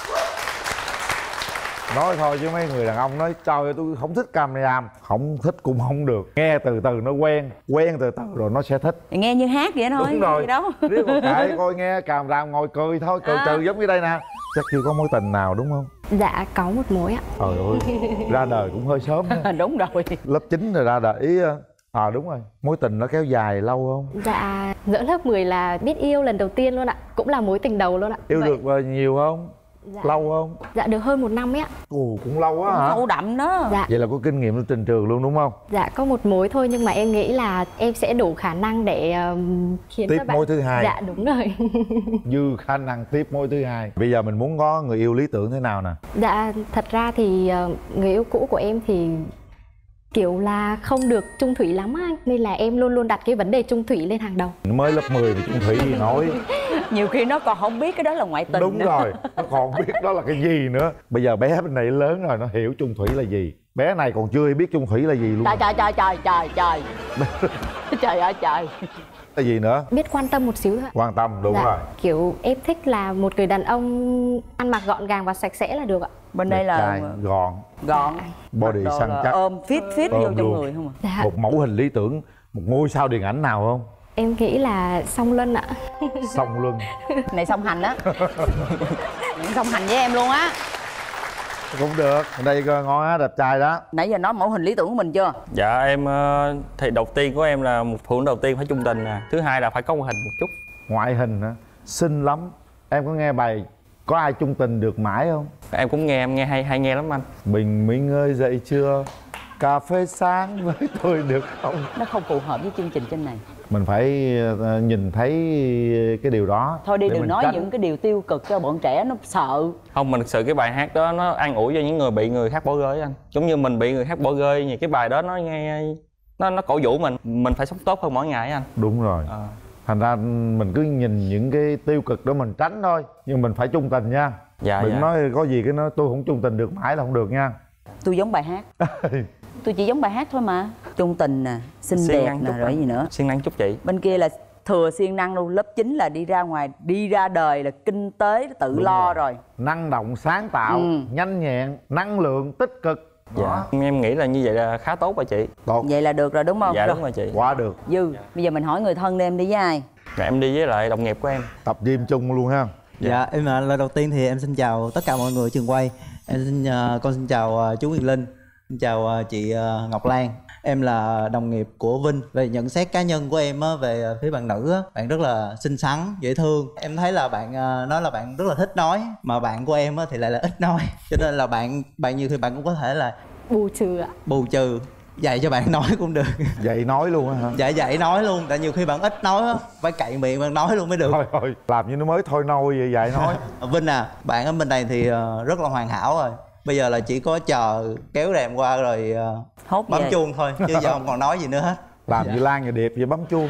Nói thôi chứ mấy người đàn ông nói trời ơi tôi không thích càm ràm. Không thích cũng không được. Nghe từ từ nó quen. Quen từ từ rồi nó sẽ thích. Nghe như hát vậy thôi. Đúng rồi. Gì đâu. Riết một kệ coi nghe càm ràm ngồi cười thôi. Cười À. trừ giống như đây nè. Chắc chưa có mối tình nào đúng không? Dạ, có một mối ạ. Trời ơi, ra đời cũng hơi sớm nha. Đúng rồi. Lớp chín rồi ra đời ý. À đúng rồi. Mối tình nó kéo dài lâu không? Dạ, giữa lớp mười là biết yêu lần đầu tiên luôn ạ. Cũng là mối tình đầu luôn ạ. Yêu Vậy- được và nhiều không? Dạ. Lâu không? Dạ được hơn một năm ấy ạ. Ồ, cũng lâu quá hả? Sâu đậm đó. Dạ. Vậy là có kinh nghiệm trên trường luôn đúng không? Dạ có một mối thôi, nhưng mà em nghĩ là em sẽ đủ khả năng để um, khiến tiếp các bạn... mối thứ hai. Dạ đúng rồi. Dư khả năng tiếp mối thứ hai. Bây giờ mình muốn có người yêu lý tưởng thế nào nè? Dạ thật ra thì uh, người yêu cũ của em thì kiểu là không được chung thủy lắm á, nên là em luôn luôn đặt cái vấn đề chung thủy lên hàng đầu. Mới lớp mười mà chung thủy gì nói. Nhiều khi nó còn không biết cái đó là ngoại tình. Đúng nữa. Rồi, nó còn không biết đó là cái gì nữa. Bây giờ bé bên này lớn rồi, nó hiểu chung thủy là gì. Bé này còn chưa biết chung thủy là gì luôn. Trời trời trời trời trời trời. Trời ơi trời. Là gì nữa? Biết quan tâm một xíu thôi. Quan tâm, đúng dạ. rồi. Kiểu em thích là một người đàn ông ăn mặc gọn gàng và sạch sẽ là được ạ. Bên đây là trai, gọn gọn, body săn chắc, ôm fit fit ôm vô trong luôn. người không à? Dạ. Một mẫu hình lý tưởng, một ngôi sao điện ảnh nào không? Em nghĩ là Song Luân ạ. Song Luân. Này Song Hành á. Song Hành với em luôn á. Cũng được, đây ngon á, đẹp trai đó. Nãy giờ nói mẫu hình lý tưởng của mình chưa? Dạ em thì đầu tiên của em là một phụ nữ đầu tiên phải trung tình nè, thứ hai là phải có ngoại hình một chút. Ngoại hình hả? Xinh lắm. Em có nghe bài Có Ai Chung Tình Được Mãi không? Em cũng nghe, em nghe hay hay nghe lắm anh. Bình minh ơi dậy chưa, cà phê sáng với tôi được không? Nó không phù hợp với chương trình trên này. Mình phải nhìn thấy cái điều đó. Thôi đi, để đừng nói tránh. những cái điều tiêu cực cho bọn trẻ nó sợ. Không, mình thực sự cái bài hát đó nó an ủi cho những người bị người khác bỏ rơi anh. Giống như mình bị người khác bỏ rơi, thì cái bài đó nó nghe nó nó cổ vũ mình, mình phải sống tốt hơn mỗi ngày anh. Đúng rồi. À. Thành ra mình cứ nhìn những cái tiêu cực đó mình tránh thôi, nhưng mình phải trung tình nha. Dạ. Đừng dạ. nói có gì cái nó tôi không trung tình được mãi là không được nha. Tôi giống bài hát. Tôi chỉ giống bài hát thôi mà. Trung tình nè, xinh Siêng đẹp năng nè, chút rồi anh. gì nữa. Siêng năng chút chị. Bên kia là thừa siêng năng luôn. Lớp chín là đi ra ngoài, đi ra đời là kinh tế tự Đúng lo rồi. rồi. Năng động, sáng tạo, Ừ. nhanh nhẹn, năng lượng, tích cực. Dạ. Em nghĩ là như vậy là khá tốt rồi chị. Tốt. Vậy là được rồi đúng không? Dạ Rồi. đúng rồi chị. Quá được. Dư, bây giờ mình hỏi người thân đi, em đi với ai? Dạ, em đi với lại đồng nghiệp của em. Tập gym chung luôn ha. Dạ, em là lời đầu tiên thì em xin chào tất cả mọi người trường quay. Em xin uh, con xin chào uh, chú Huyền Linh, xin chào uh, chị uh, Ngọc Lan. Em là đồng nghiệp của Vinh. Về nhận xét cá nhân của em á, về phía bạn nữ á, bạn rất là xinh xắn, dễ thương. Em thấy là bạn uh, nói là bạn rất là thích nói, mà bạn của em á, thì lại là ít nói. Cho nên là bạn bạn nhiều khi bạn cũng có thể là bù trừ ạ. Bù trừ dạy cho bạn nói cũng được. Dạy nói luôn á hả? Dạ dạy nói luôn, tại nhiều khi bạn ít nói á, phải cậy miệng bạn nói luôn mới được. Thôi thôi, làm như nó mới thôi nôi vậy dạy nói. Vinh à, bạn ở bên này thì uh, rất là hoàn hảo rồi. Bây giờ là chỉ có chờ kéo rèm qua rồi uh, Hốt bấm về. chuông thôi, chứ giờ không còn nói gì nữa hết. Làm Dạ. như Lan và Điệp vậy bấm chuông.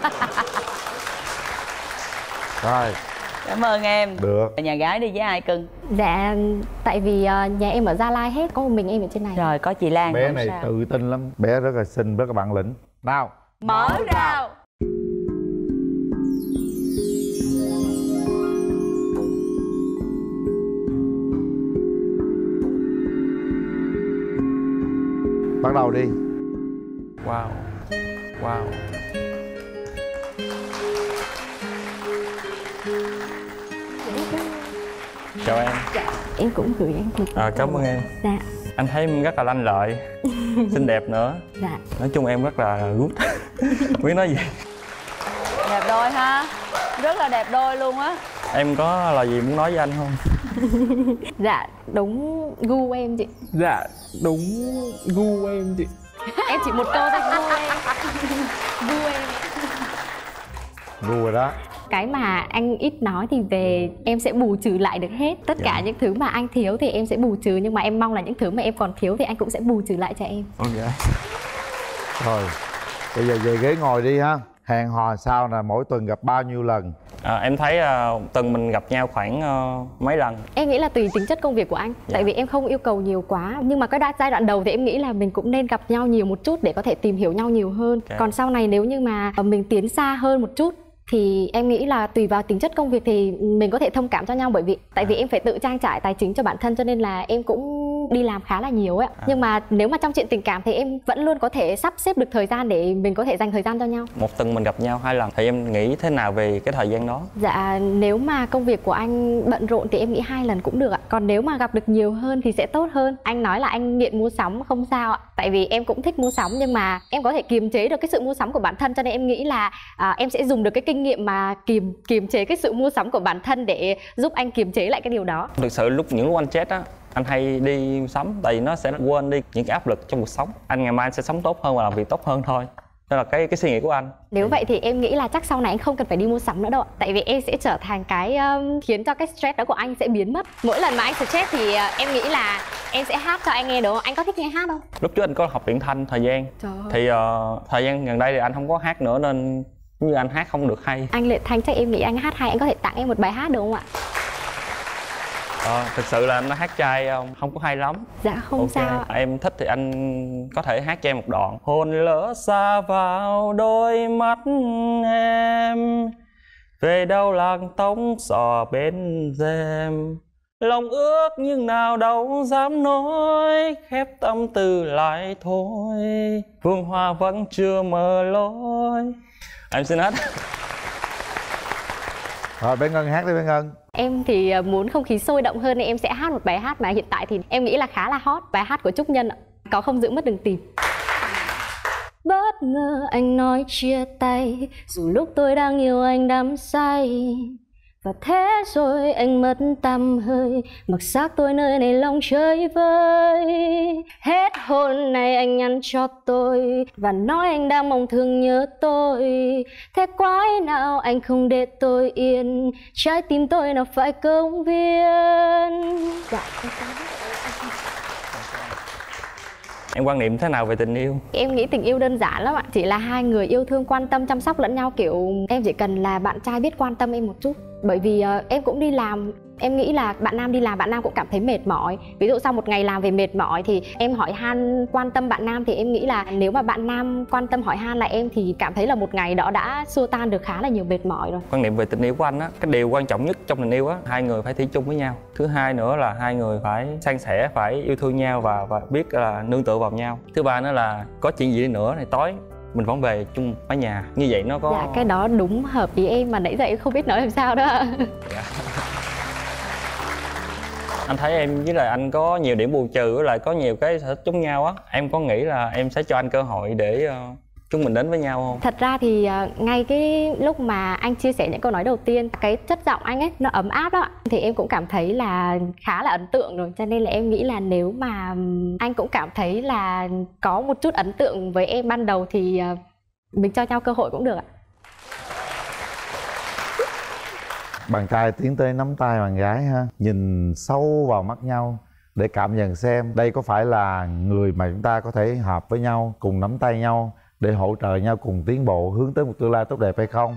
Rồi. Cảm ơn em. Được. Nhà gái đi với ai cưng? Dạ tại vì uh, nhà em ở Gia Lai hết, có một mình em ở trên này. Rồi có chị Lan. Bé không này sao. tự tin lắm. Bé rất là xinh, rất là bản lĩnh. Nào, Mở rào. bắt đầu đi. Wow. Wow. Chào em. Dạ, em cũng gửi anh một À, cảm ơn em. Dạ. Anh thấy em rất là lanh lợi, xinh đẹp nữa. Dạ. Nói chung em rất là good. Biết nói gì. Đẹp đôi ha. Rất là đẹp đôi luôn á. Em có lời gì muốn nói với anh không? Dạ, đúng gu em chị. Dạ, đúng gu em chị. Em chỉ một câu thôi, gu em. Gu em. Gu rồi đó. Cái mà anh ít nói thì về em sẽ bù trừ lại được hết. Tất cả những thứ mà anh thiếu thì em sẽ bù trừ. Nhưng mà em mong là những thứ mà em còn thiếu thì anh cũng sẽ bù trừ lại cho em. Ok. Rồi, bây giờ về ghế ngồi đi ha. Hẹn hò sao nè, mỗi tuần gặp bao nhiêu lần? À, em thấy uh, tuần mình gặp nhau khoảng uh, mấy lần. Em nghĩ là tùy tính chất công việc của anh. Dạ. Tại vì em không yêu cầu nhiều quá. Nhưng mà cái đã giai đoạn đầu thì em nghĩ là mình cũng nên gặp nhau nhiều một chút để có thể tìm hiểu nhau nhiều hơn. Okay. Còn sau này nếu như mà mình tiến xa hơn một chút thì em nghĩ là tùy vào tính chất công việc thì mình có thể thông cảm cho nhau. Bởi vì tại vì em phải tự trang trải tài chính cho bản thân, cho nên là em cũng đi làm khá là nhiều ấy. À. Nhưng mà nếu mà trong chuyện tình cảm thì em vẫn luôn có thể sắp xếp được thời gian để mình có thể dành thời gian cho nhau. Một tuần mình gặp nhau hai lần thì em nghĩ thế nào về cái thời gian đó? Dạ, nếu mà công việc của anh bận rộn thì em nghĩ hai lần cũng được ạ. Còn nếu mà gặp được nhiều hơn thì sẽ tốt hơn. Anh nói là anh nghiện mua sắm, không sao ạ. Tại vì em cũng thích mua sắm, nhưng mà em có thể kiềm chế được cái sự mua sắm của bản thân, cho nên em nghĩ là à, em sẽ dùng được cái kinh kinh nghiệm mà kiềm kiềm chế cái sự mua sắm của bản thân để giúp anh kiềm chế lại cái điều đó? Thực sự lúc những lúc anh chết á, anh hay đi mua sắm tại vì nó sẽ quên đi những cái áp lực trong cuộc sống. Anh ngày mai anh sẽ sống tốt hơn và làm việc tốt hơn thôi. Đó là cái cái suy nghĩ của anh. Nếu vậy thì em nghĩ là chắc sau này anh không cần phải đi mua sắm nữa đâu ạ. Tại vì em sẽ trở thành cái um, khiến cho cái stress đó của anh sẽ biến mất. Mỗi lần mà anh stress thì uh, em nghĩ là em sẽ hát cho anh nghe đúng không? Anh có thích nghe hát không? Lúc trước anh có học luyện thanh thời gian. Trời ơi. Thì uh, thời gian gần đây thì anh không có hát nữa nên như anh hát không được hay. Anh luyện thanh chắc em nghĩ anh hát hay, anh có thể tặng em một bài hát được không ạ? Ờ, thực sự là anh hát trai không, không có hay lắm. Dạ không okay. sao. Em thích thì anh có thể hát cho em một đoạn. Hồn lỡ xa vào đôi mắt em, về đâu làng tống sò bên rèm. Lòng ước nhưng nào đâu dám nói, khép tâm tư lại thôi. Phương hoa vẫn chưa mở lối. Em xin hết. Rồi bé Ngân hát đi bé Ngân. Em thì muốn không khí sôi động hơn nên em sẽ hát một bài hát mà hiện tại thì em nghĩ là khá là hot. Bài hát của Trúc Nhân ạ. Có không giữ mất đừng tìm. Bất ngờ anh nói chia tay, dù lúc tôi đang yêu anh đắm say. Và thế rồi anh mất tăm hơi, mặc xác tôi nơi này lòng chơi vơi. Hết hôn này anh nhắn cho tôi và nói anh đang mong thương nhớ tôi. Thế quái nào anh không để tôi yên, trái tim tôi nào phải công viên. Dạ, không có. Em quan niệm thế nào về tình yêu? Em nghĩ tình yêu đơn giản lắm ạ. Chỉ là hai người yêu thương quan tâm chăm sóc lẫn nhau. Kiểu em chỉ cần là bạn trai biết quan tâm em một chút. Bởi vì uh, em cũng đi làm. Em nghĩ là bạn nam đi làm bạn nam cũng cảm thấy mệt mỏi. Ví dụ sau một ngày làm về mệt mỏi thì em hỏi han quan tâm bạn nam. Thì em nghĩ là nếu mà bạn nam quan tâm hỏi han lại em thì cảm thấy là một ngày đó đã xua tan được khá là nhiều mệt mỏi rồi. Quan niệm về tình yêu của anh á, cái điều quan trọng nhất trong tình yêu á, hai người phải thủy chung với nhau. Thứ hai nữa là hai người phải san sẻ, phải yêu thương nhau và và biết là nương tựa vào nhau. Thứ ba nữa là có chuyện gì đi nữa thì tối mình vẫn về chung mái nhà. Như vậy nó có... Dạ cái đó đúng hợp ý em mà nãy giờ em không biết nói làm sao đó. Dạ. Anh thấy em với lại anh có nhiều điểm bù trừ với lại có nhiều cái sở thích giống nhau á. Em có nghĩ là em sẽ cho anh cơ hội để uh, chúng mình đến với nhau không? Thật ra thì uh, ngay cái lúc mà anh chia sẻ những câu nói đầu tiên, cái chất giọng anh ấy nó ấm áp đó, thì em cũng cảm thấy là khá là ấn tượng rồi. Cho nên là em nghĩ là nếu mà anh cũng cảm thấy là có một chút ấn tượng với em ban đầu thì uh, mình cho nhau cơ hội cũng được ạ. Bạn trai tiến tới nắm tay bạn gái ha, nhìn sâu vào mắt nhau để cảm nhận xem đây có phải là người mà chúng ta có thể hợp với nhau, cùng nắm tay nhau để hỗ trợ nhau cùng tiến bộ hướng tới một tương lai tốt đẹp hay không.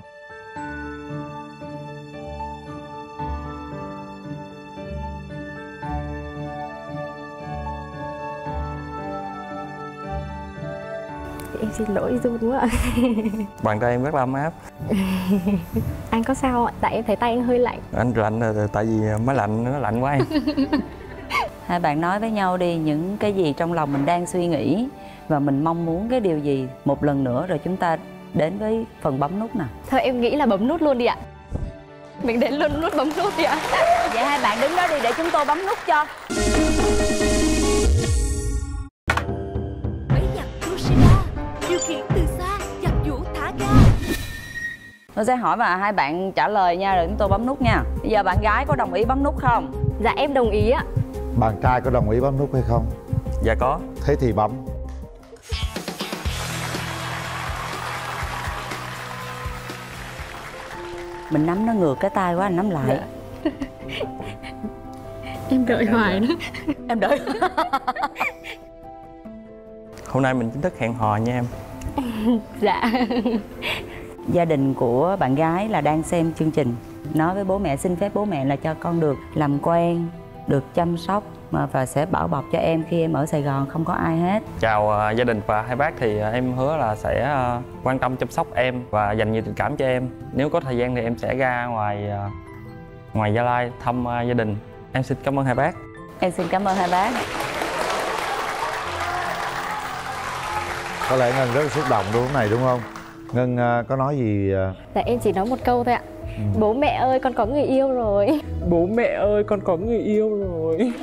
Em xin lỗi run quá ạ. Bàn tay em rất là ấm áp. Anh có sao ạ? Tại em thấy tay anh hơi lạnh. Anh lạnh là tại vì máy lạnh nó lạnh quá em. Hai bạn nói với nhau đi những cái gì trong lòng mình đang suy nghĩ và mình mong muốn cái điều gì một lần nữa rồi chúng ta đến với phần bấm nút nào. Thôi em nghĩ là bấm nút luôn đi ạ. Mình đến luôn nút bấm nút đi ạ. Vậy hai bạn đứng đó đi để chúng tôi bấm nút cho. Điều khiển từ xa, giặt vũ thả ga. Tôi sẽ hỏi và hai bạn trả lời nha rồi chúng tôi bấm nút nha. Bây giờ bạn gái có đồng ý bấm nút không? Dạ em đồng ý ạ. Bạn trai có đồng ý bấm nút hay không? Dạ có. Thế thì bấm. Mình nắm nó ngược cái tay quá, anh nắm lại. Dạ. Em đợi hoài đó. Em đợi. Hôm nay mình chính thức hẹn hò nha em. Dạ. Gia đình của bạn gái là đang xem chương trình, nói với bố mẹ xin phép bố mẹ là cho con được làm quen, được chăm sóc và sẽ bảo bọc cho em khi em ở Sài Gòn không có ai hết. Chào uh, gia đình và hai bác, thì uh, em hứa là sẽ uh, quan tâm chăm sóc em và dành nhiều tình cảm cho em. Nếu có thời gian thì em sẽ ra ngoài uh, ngoài Gia Lai thăm uh, gia đình. Em xin cảm ơn hai bác. Em xin cảm ơn hai bác. Có lẽ Ngân rất xúc động đúng này đúng không? Ngân uh, có nói gì? Uh... Dạ em chỉ nói một câu thôi ạ. Ừ. Bố mẹ ơi con có người yêu rồi. Bố mẹ ơi con có người yêu rồi.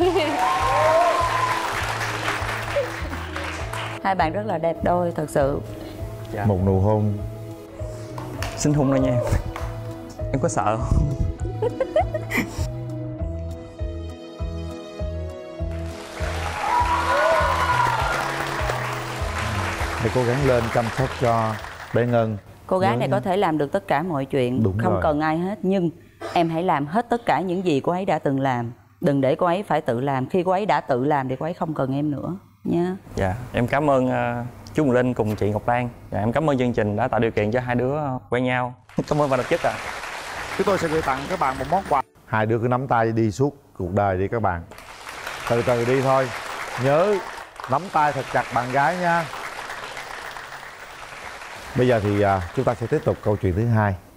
Hai bạn rất là đẹp đôi thật sự. Dạ. Một nụ hôn. Xin hôn đây nha em. Em có sợ không? Hãy cố gắng lên chăm sóc cho bé Ngân. Cô gái Nhớ này nha. có thể làm được tất cả mọi chuyện, Đúng không rồi. cần ai hết. Nhưng em hãy làm hết tất cả những gì cô ấy đã từng làm. Đừng để cô ấy phải tự làm. Khi cô ấy đã tự làm thì cô ấy không cần em nữa nha. Dạ, em cảm ơn uh, chú Quỳnh Linh cùng chị Ngọc Lan. Dạ, em cảm ơn chương trình đã tạo điều kiện cho hai đứa quen nhau. Cảm ơn ban tổ chức ạ. Chúng tôi sẽ gửi tặng các bạn một món quà. Hai đứa cứ nắm tay đi suốt cuộc đời đi các bạn. Từ từ đi thôi. Nhớ nắm tay thật chặt bạn gái nha. Bây giờ thì à, chúng ta sẽ tiếp tục câu chuyện thứ hai.